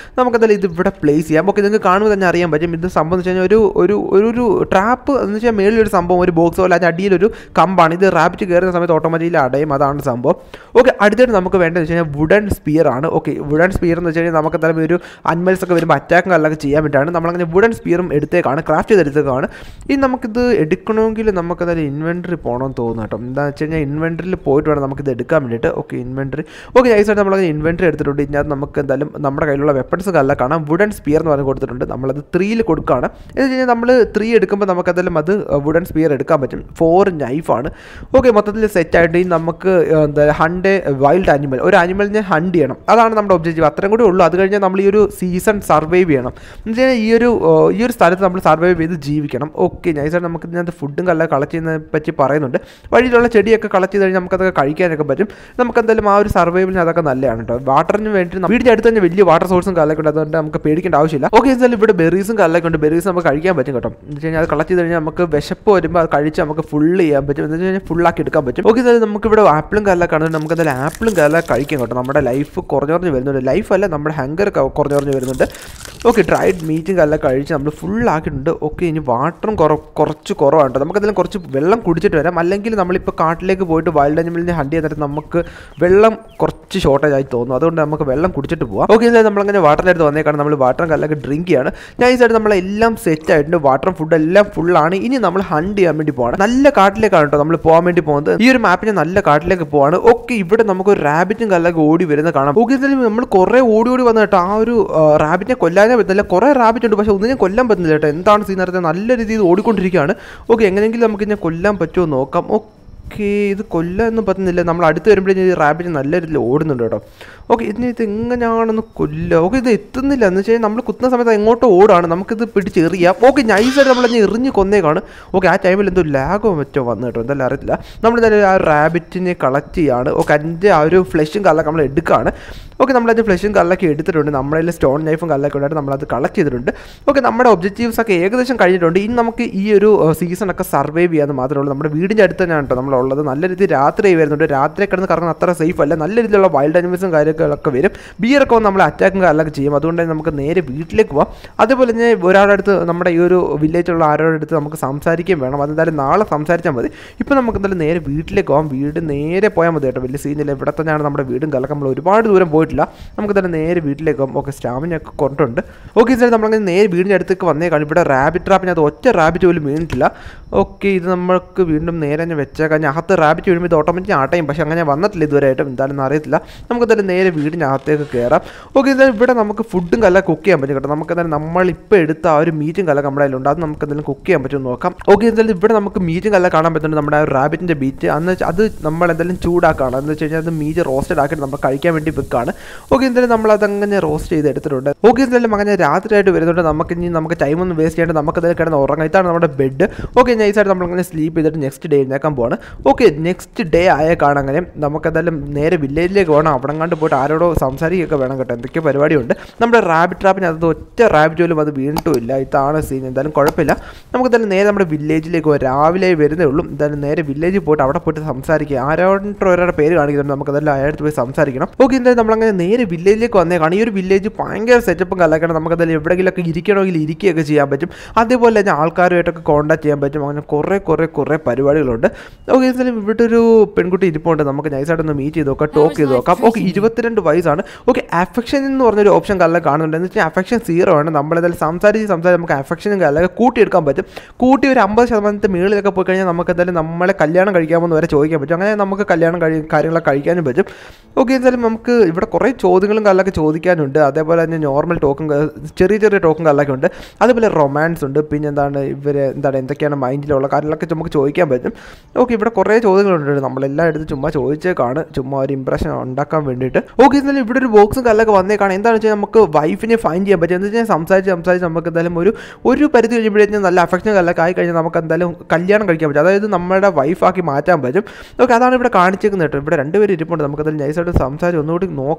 നമുക്കെന്തായാലും ഇത് ഇവിടെ പ്ലേസ് ചെയ്യാം. ഓക്കെ, നിങ്ങൾക്ക് കാണുമ്പോൾ തന്നെ അറിയാൻ പറ്റും ഇത് സംഭവം എന്ന് വെച്ച് കഴിഞ്ഞാൽ ഒരു ഒരു ഒരു ഒരു ട്രാപ്പ് എന്ന് വെച്ചാൽ മേളിലൊരു സംഭവം, ഒരു ബോക്സ് പോലെ അതിൻ്റെ അടിയിലൊരു കമ്പാണ്. ഇത് റാബിറ്റ് കയറുന്ന സമയത്ത് ഓട്ടോമാറ്റിക്കലി അടയും, അതാണ് സംഭവം. ഓക്കെ, അടുത്തായിട്ട് നമുക്ക് വേണ്ടതെന്ന് വെച്ച് കഴിഞ്ഞാൽ വുഡൻ സ്പിയർ ആണ്. ഓക്കെ, വുഡൻ സ്പിയർ എന്ന് വെച്ച് കഴിഞ്ഞാൽ നമുക്ക് എന്തായാലും ഒരു അനിമൽസ് ഒക്കെ വരുമ്പോൾ അറ്റാക്കും കാര്യങ്ങളൊക്കെ ചെയ്യാൻ വേണ്ടിയിട്ടാണ് നമ്മളങ്ങനെ വുഡൻ സ്പിയറും എടുത്തേക്കാണ്, ക്രാഫ്റ്റ് ചെയ്തെടുത്തേക്കാണ്. ഇനി നമുക്കിത് എടുക്കണമെങ്കിൽ നമുക്ക് എന്തായാലും ഇൻവെൻട്രി പോകണമെന്ന് തോന്നുന്നു കേട്ടോ. എന്താണെന്ന് വെച്ച് കഴിഞ്ഞാൽ ഇൻവെൻട്രിയിൽ പോയിട്ട് വേണം നമുക്കിത് എടുക്കാൻ വേണ്ടിയിട്ട്. ഓക്കെ, ഇൻവെൻട്രി ഓക്കെ നൈസായിട്ട് നമ്മളങ്ങനെ ഇൻവെൻട്രി എടുത്തിട്ടുണ്ട്. ഇതിനകത്ത് നമുക്ക് എന്തായാലും നമ്മുടെ കയ്യിലുള്ള വെപ്പൺസ് എല്ലാം കാണാം. വുഡൻ സ്പിയർ എന്ന് പറഞ്ഞ് കൊടുത്തിട്ടുണ്ട്, നമ്മളത് ത്രീയിൽ കൊടുക്കുകയാണ്. എന്ന് വെച്ച് കഴിഞ്ഞാൽ നമ്മൾ ത്രീ എടുക്കുമ്പോൾ നമുക്ക് എന്തായാലും അത് വുഡൻ സ്പിയർ എടുക്കാൻ പറ്റും. ഫോർ നൈഫാണ്. ഓക്കെ, മൊത്തത്തിൽ സെറ്റായിട്ട് ഇനി നമുക്ക് എന്താ ഹണ്ട് വൈൽഡ് ആനിമൽ, ഒരു ആനിമലിനെ ഹണ്ട് ചെയ്യണം, അതാണ് നമ്മുടെ ഒബ്ജക്റ്റീവ്. അത്രയും കൂടി ഉള്ളൂ. അത് കഴിഞ്ഞാൽ നമ്മൾ ഈ ഒരു സീസൺ സർവൈവ് ചെയ്യണം. എന്ന് വെച്ച് കഴിഞ്ഞാൽ ഈ ഒരു ഈ ഒരു സ്ഥലത്ത് നമ്മൾ സർവൈവ് ചെയ്ത് ജീവിക്കണം. ഓക്കെ, നൈസായിട്ട് നമുക്ക് ഇതിനകത്ത് ഫുഡും കല്ല കളക്ട് ചെയ്യുന്നതിനെ പറ്റി പറയുന്നുണ്ട്. വഴിയിലുള്ള ചെടിയൊക്കെ കളക്ട് ചെയ്ത് കഴിഞ്ഞാൽ നമുക്കതൊക്കെ കഴിക്കാനൊക്കെ പറ്റും. നമുക്ക് എന്തായാലും ആ ഒരു സർവൈവലിന് അതൊക്കെ നല്ലതാണ് കേട്ടോ. വാട്ടറിന് വേണ്ടി വീടിൻ്റെ അടുത്ത് തന്നെ വലിയ വാട്ടർ സോഴ്സും കല്ലൊക്കെ ഉണ്ട്, അതുകൊണ്ട് നമുക്ക് പേടിക്കേണ്ട ആവശ്യമില്ല. ഓക്കെ, എന്തായാലും ഇവിടെ ബെറീസും കല്ലൊക്കെ ഉണ്ട്. ബെറീസ് നമുക്ക് കഴിക്കാൻ പറ്റും കേട്ടോ. എന്ന് വെച്ച് കഴിഞ്ഞാൽ അത് കളക്ട് ചെയ്ത് കഴിഞ്ഞാൽ നമുക്ക് വിശപ്പ് വരുമ്പോൾ അത് കഴിച്ച് നമുക്ക് ഫുള്ള് ചെയ്യാൻ പറ്റും. എന്ന് വെച്ച് കഴിഞ്ഞാൽ ഫുള്ളാക്കി എടുക്കാൻ പറ്റും. ഓക്കെ, എന്തായാലും നമുക്കിവിടെ ആപ്പിളും കല്ലൊക്കെ ആണ്, നമുക്ക് എന്തായാലും ആപ്പിളും കല്ല കഴിക്കാം കേട്ടോ. നമ്മുടെ ലൈഫ് കുറഞ്ഞു കുറഞ്ഞ് വരുന്നുണ്ട്. ലൈഫല്ല, നമ്മുടെ ഹങ്കർ കുറഞ്ഞു കുറഞ്ഞ് വരുന്നുണ്ട്. ഓക്കെ, ഡ്രൈഡ് മീറ്റും കല്ല കഴിച്ച് നമ്മൾ ഫുള്ളാക്കിയിട്ടുണ്ട്. ഓക്കെ, ഇനി വാട്ടറും കുറ കുറച്ച് കുറവാണ് കേട്ടോ. നമുക്കതിലും കുറച്ച് വെള്ളം കുടിച്ചിട്ട് വരാം. അല്ലെങ്കിൽ നമ്മളിപ്പോൾ കാട്ടിലേക്ക് പോയിട്ട് വൈൽഡ് ആനിമലിനെ ഹണ്ട് ചെയ്തിട്ട് നമുക്ക് വെള്ളം കുറച്ച് ഷോർട്ടേജ് ആയി തോന്നും, അതുകൊണ്ട് നമുക്ക് വെള്ളം കുടിച്ചിട്ട് പോകാം. ഓക്കെ, എന്തായാലും നമ്മളങ്ങനെ വാട്ടറിൻ്റെ അടുത്ത് വന്നേക്കാണ്. നമ്മൾ വാട്ടറും കല്ലൊക്കെ ഡ്രിങ്ക് ചെയ്യാണ്. നൈസായിട്ട് നമ്മളെല്ലാം സെറ്റ് ആയിട്ടുണ്ട്. വാട്ടറും ഫുഡ് എല്ലാം ഫുള്ളാണ്. ഇനി നമ്മൾ ഹണ്ട് ചെയ്യാൻ വേണ്ടി പോവാണ്. നല്ല കാട്ടിലേക്കാണ് കേട്ടോ നമ്മൾ പോകാൻ വേണ്ടി പോകുന്നത്. ഈ ഒരു മാപ്പിന് നല്ല കാട്ടിലേക്ക് പോവാണ്. ഓക്കെ, ഇവിടെ നമുക്ക് ഒരു റാബിറ്റും കല്ലൊക്കെ ഓടി വരുന്നത് കാണാം. ഓക്കെ, എന്തായാലും നമ്മൾ കുറേ ഓടി ഓടി വന്ന കേട്ടോ. ആ ഒരു റാബിറ്റിനെ കൊല്ലാനേ പറ്റുന്നില്ല. കുറേ റാബിറ്റ് ഉണ്ട്, പക്ഷേ ഒന്നിനും കൊല്ലാൻ പറ്റുന്നില്ല കേട്ടോ. എന്താണ് സീൻ നടത്തുന്നത്? നല്ല രീതിയിൽ ഓടിക്കൊണ്ടിരിക്കുകയാണ്. ഓക്കെ, എങ്ങനെയെങ്കിലും നമുക്ക് ഇതിനെ കൊല്ലാൻ പറ്റുമോ നോക്കാം. ഓക്കെ, ഇത് കൊല്ലാനൊന്നും പറ്റുന്നില്ല. നമ്മൾ അടുത്ത് വരുമ്പോഴേ ഈ റാബിറ്റ് നല്ല രീതിയിൽ ഓടുന്നുണ്ട് കേട്ടോ. ഓക്കെ, ഇതിന് ഇത് എങ്ങനെയാണെന്ന് കൊല്ലുക. ഓക്കെ, ഇത് എത്തുന്നില്ല. എന്ന് വെച്ച് കഴിഞ്ഞാൽ നമ്മൾ കുത്തുന്ന സമയത്ത് എങ്ങോട്ടോ ഓടാണ്, നമുക്കിത് പിടിച്ചെറിയാം. ഓക്കെ, നൈസായിട്ട് നമ്മളതിനെ എറിഞ്ഞ് കൊന്നേക്കാണ്. ഓക്കെ, ആ ടൈമിൽ എന്തോ ലാഗോ മറ്റോ വന്നു കേട്ടോ, എന്തായാലും അറിയത്തില്ല. നമ്മളെന്തായാലും ആ റാബിറ്റിനെ കളക്ട് ചെയ്യാണ്. ഓക്കെ, അതിൻ്റെ ആ ഒരു ഫ്ലഷും കല്ലൊക്കെ നമ്മൾ എടുക്കുകയാണ്. ഓക്കെ, നമ്മളതിൻ്റെ ഫ്ലഷും കല്ലൊക്കെ എടുത്തിട്ടുണ്ട്. നമ്മുടെ സ്റ്റോൺ നൈഫും കല്ലൊക്കെ ഉണ്ടായിട്ട് നമ്മളത് കളക്ട് ചെയ്തിട്ടുണ്ട്. ഓക്കെ, നമ്മുടെ ഒബ്ജക്റ്റീവ്സ് ഒക്കെ ഏകദേശം കഴിഞ്ഞിട്ടുണ്ട്. ഇനി നമുക്ക് ഈ ഒരു സീസണൊക്കെ സർവൈവ് ചെയ്യാമെന്ന് മാത്രമേ ഉള്ളൂ. നമ്മുടെ വീടിൻ്റെ അടുത്ത് തന്നെയാണ് കേട്ടോ നമ്മളുള്ളത്. നല്ല രീതിയിൽ രാത്രി വരുന്നുണ്ട്. രാത്രി കിടന്ന് കറങ്ങുന്ന അത്ര സേഫ് അല്ല. നല്ല രീതിയിലുള്ള വൈൽഡ് അനിമൽസും കാര്യങ്ങളൊക്കെ വരും. ബിയറൊക്കെ വന്ന് നമ്മളെ അറ്റാക്കും കാര്യങ്ങളൊക്കെ ചെയ്യും. അതുകൊണ്ട് തന്നെ നമുക്ക് നേരെ വീട്ടിലേക്ക് പോകാം. അതുപോലെ തന്നെ ഒരാളുടെ അടുത്ത്, നമ്മുടെ ഈ ഒരു വില്ലേജുള്ള ആരോടെ അടുത്ത് നമുക്ക് സംസാരിക്കുകയും വേണം. അതെന്തായാലും നാളെ സംസാരിച്ചാൽ മതി. ഇപ്പോൾ നമുക്ക് എന്തായാലും നേരെ വീട്ടിലേക്ക് പോകാം. വീട് നേരെ പോയാൽ മതി കേട്ടോ, വലിയ സീനില്ല. ഇവിടെ തന്നെയാണ് നമ്മുടെ വീടും കലക്കം. നമ്മൾ ഒരുപാട് ദൂരം പോയിട്ടില്ല. നമുക്ക് തന്നെ നേരെ വീട്ടിലേക്ക് പോകാം. ഓക്കെ, സ്റ്റാമിനൊക്കെ കൊണ്ടുണ്ട്. ഓക്കെ, സാർ നമ്മളങ്ങനെ നേരെ വീടിൻ്റെ അടുത്തേക്ക് വന്നേക്കാണ്. ഇവിടെ റാബിറ്റ് ട്രാപ്പിന് അത് ഒറ്റ റാബിറ്റ് പോലും വീണിട്ടില്ല. ഓക്കെ, ഇത് നമുക്ക് വീണ്ടും നേരെ തന്നെ വെച്ചേക്കാം. ഞാൻ അകത്ത് റാബിറ്റ് വീഴുമ്പോൾ ഇത് ഓട്ടോമാറ്റിക് ആട്ടയും, പക്ഷേ അങ്ങനെ വന്നിട്ടില്ല ഇതുവരെയായിട്ടും. എന്തായാലും അറിയത്തില്ല. നമുക്ക് എന്തായാലും നേരെ വീടിനകത്തേക്ക് കയറാം. ഓക്കെ, എന്തായാലും ഇവിടെ നമുക്ക് ഫുഡും കല്ല കുക്ക് ചെയ്യാൻ പറ്റും കേട്ടോ. നമുക്ക് എന്തായാലും നമ്മളിപ്പോൾ എടുത്ത ആ ഒരു മീറ്റും കല്ല നമ്മുടെ കയ്യിലുണ്ട്. അത് നമുക്ക് എന്തായാലും കുക്ക് ചെയ്യാൻ പറ്റുമെന്ന് നോക്കാം. ഓക്കെ, എന്തായാലും ഇവിടെ നമുക്ക് മീറ്റും കല്ല കാണാൻ പറ്റുന്നുണ്ട്. നമ്മുടെ ആ ഒരു റാബിറ്റിൻ്റെ ബീറ്റ് അന്ന് അത് നമ്മൾ എന്തായാലും ചൂടാക്കുകയാണ്. എന്ന് വെച്ച് കഴിഞ്ഞാൽ അത് മീറ്റ് റോസ്റ്റഡ് ആക്കിയിട്ട് നമ്മൾ കഴിക്കാൻ വേണ്ടി വെക്കുകയാണ്. ഓക്കെ, എന്തായാലും നമ്മളതങ്ങനെ റോസ്റ്റ് ചെയ്ത് എടുത്തിട്ടുണ്ട്. ഓക്കെ, എന്തായാലും അങ്ങനെ രാത്രിയായിട്ട് വരുന്നുണ്ട്. നമുക്ക് ഇനി നമുക്ക് ടൈമൊന്നും വേസ്റ്റ് ചെയ്യേണ്ട, നമുക്ക് എന്തായാലും കിടന്ന് ഉറങ്ങാം. ഇതാണ് നമ്മുടെ ബെഡ്. ഓക്കെ, നൈസായിട്ട് നമ്മളങ്ങനെ സ്ലീപ്പ് ചെയ്തിട്ട് നെക്സ്റ്റ് ഡേ എഴുന്നേക്കാൻ പോവാണ്. ഓക്കെ, നെക്സ്റ്റ് ഡേ ആയേക്കാണ്. അങ്ങനെ നമുക്കെന്തായാലും നേരെ വില്ലേജിലേക്ക് പോകണം. അവിടെ കണ്ട് പോയിട്ട് ആരോടോ സംസാരിക്കുകയൊക്കെ വേണം കേട്ടോ. എന്തൊക്കെയോ പരിപാടിയുണ്ട്. നമ്മുടെ റാബിറ്റ് ട്രാപ്പിന് അത് ഒറ്റ റാബിറ്റ് പോലും അത് വീണിട്ടുമില്ല. ഇതാണ് സീൻ. എന്തായാലും കുഴപ്പമില്ല. നമുക്ക് എന്തായാലും നേരെ നമ്മുടെ വില്ലേജിലേക്ക് പോകാം. രാവിലെ വരുന്നേ ഉള്ളൂ. എന്തായാലും നേരെ വില്ലേജിൽ പോയിട്ട് അവിടെ പോയിട്ട് സംസാരിക്കുക. ആരോട്ടോ ഒരാളുടെ പേര് കാണിക്കുന്നുണ്ട്. നമുക്കതെല്ലാം അയാളടുത്ത് പോയി സംസാരിക്കണം. ഓക്കെ, എന്തായാലും നമ്മളങ്ങനെ നേരെ വില്ലേജിലേക്ക് വന്നേക്കാണ്. ഈ ഒരു വില്ലേജ് ഭയങ്കര സെറ്റപ്പും കലക്കണം. നമുക്കതെല്ലാം എവിടെയെങ്കിലുമൊക്കെ ഇരിക്കണമെങ്കിൽ ഇരിക്കുകയൊക്കെ ചെയ്യാൻ പറ്റും. അതേപോലെ തന്നെ ആൾക്കാരുമായിട്ടൊക്കെ കോൺടാക്ട് ചെയ്യാൻ പറ്റും. അങ്ങനെ കുറേ കുറേ കുറേ പരിപാടികളുണ്ട്. ഓക്കെ, എന്തായാലും ഇവിടെ ഒരു പെൺകുട്ടി ഇരിപ്പുണ്ട്. നമുക്ക് നൈസായിട്ടൊന്ന് മീറ്റ് ചെയ്ത് നോക്കാം, ടോക്ക് ചെയ്ത് നോക്കാം. ഓക്കെ, ഇരുപത്തിരണ്ട് വയസ്സാണ്. ഓക്കെ, അഫെക്ഷൻ എന്ന് പറഞ്ഞൊരു ഓപ്ഷൻ കല്ല കാണുന്നുണ്ട്. എന്ന് വെച്ചാൽ അഫെക്ഷൻ സീറോ ആണ്. നമ്മളെന്തായാലും സംസാരിച്ച് സംസാരിച്ച് നമുക്ക് അഫെക്ഷനും കല്ലൊക്കെ കൂട്ടിയെടുക്കാൻ പറ്റും. കൂട്ടി ഒരു അമ്പത് ശതമാനത്തെ മുകളിലൊക്കെ പോയി കഴിഞ്ഞാൽ നമുക്ക് എന്തായാലും നമ്മളെ കല്യാണം കഴിക്കാമെന്ന് വരെ ചോദിക്കാൻ പറ്റും. അങ്ങനെ നമുക്ക് കല്യാണം കഴി കാര്യങ്ങളൊക്കെ കഴിക്കാനും പറ്റും. ഓക്കെ, എന്തായാലും നമുക്ക് ഇവിടെ കുറേ ചോദ്യങ്ങളും കല്ലൊക്കെ ചോദിക്കാനുണ്ട്. അതേപോലെ തന്നെ നോർമൽ ടോക്കും ചെറിയ ചെറിയ ടോക്കും കല്ലൊക്കെ ഉണ്ട്. അതുപോലെ റൊമാൻസ് ഉണ്ട്. പിന്നെ എന്താണ് ഇവർ എന്താണ് എന്തൊക്കെയാണ് മൈൻഡിലുള്ള കാര്യങ്ങളൊക്കെ നമുക്ക് ചോദിക്കാൻ പറ്റും. ഓക്കെ, ഇവിടെ കുറേ ചോദ്യങ്ങളുണ്ട്. നമ്മളെല്ലാം എടുത്ത് ചുമ്മാ ചോദിച്ചേക്കാണ്, ചുമ്മാ ഒരു ഇംപ്രഷൻ ഉണ്ടാക്കാൻ വേണ്ടിയിട്ട്. ഓക്കെ, എന്നാലും ഇവിടെ ഒരു ബോക്സും കല്ലൊക്കെ വന്നേക്കാണ്. എന്താണെന്ന് വെച്ചാൽ നമുക്ക് വൈഫിനെ ഫൈൻഡ് ചെയ്യാൻ പറ്റും. എന്ന് വെച്ചാൽ സംസാരിച്ച് സംസാരിച്ച് നമുക്ക് എന്തായാലും ഒരു ഒരു പരിധി കഴിയുമ്പോഴേക്കും നല്ല അഫെക്ഷൻ കല്ലൊക്കെ ആയി കഴിഞ്ഞാൽ നമുക്ക് എന്തായാലും കല്യാണം കഴിക്കാൻ പറ്റും. അതായത് നമ്മുടെ വൈഫാക്കി മാറ്റാൻ പറ്റും. ഓക്കെ, അതാണ് ഇവിടെ കാണിച്ചേക്കുന്നത് കേട്ടോ. ഇവിടെ രണ്ടുപേരും ഇരിപ്പുണ്ട്. നമുക്ക് എന്തായാലും നൈസായിട്ട് സംസാരിച്ച് ഒന്നുകൂടി നോക്കാം.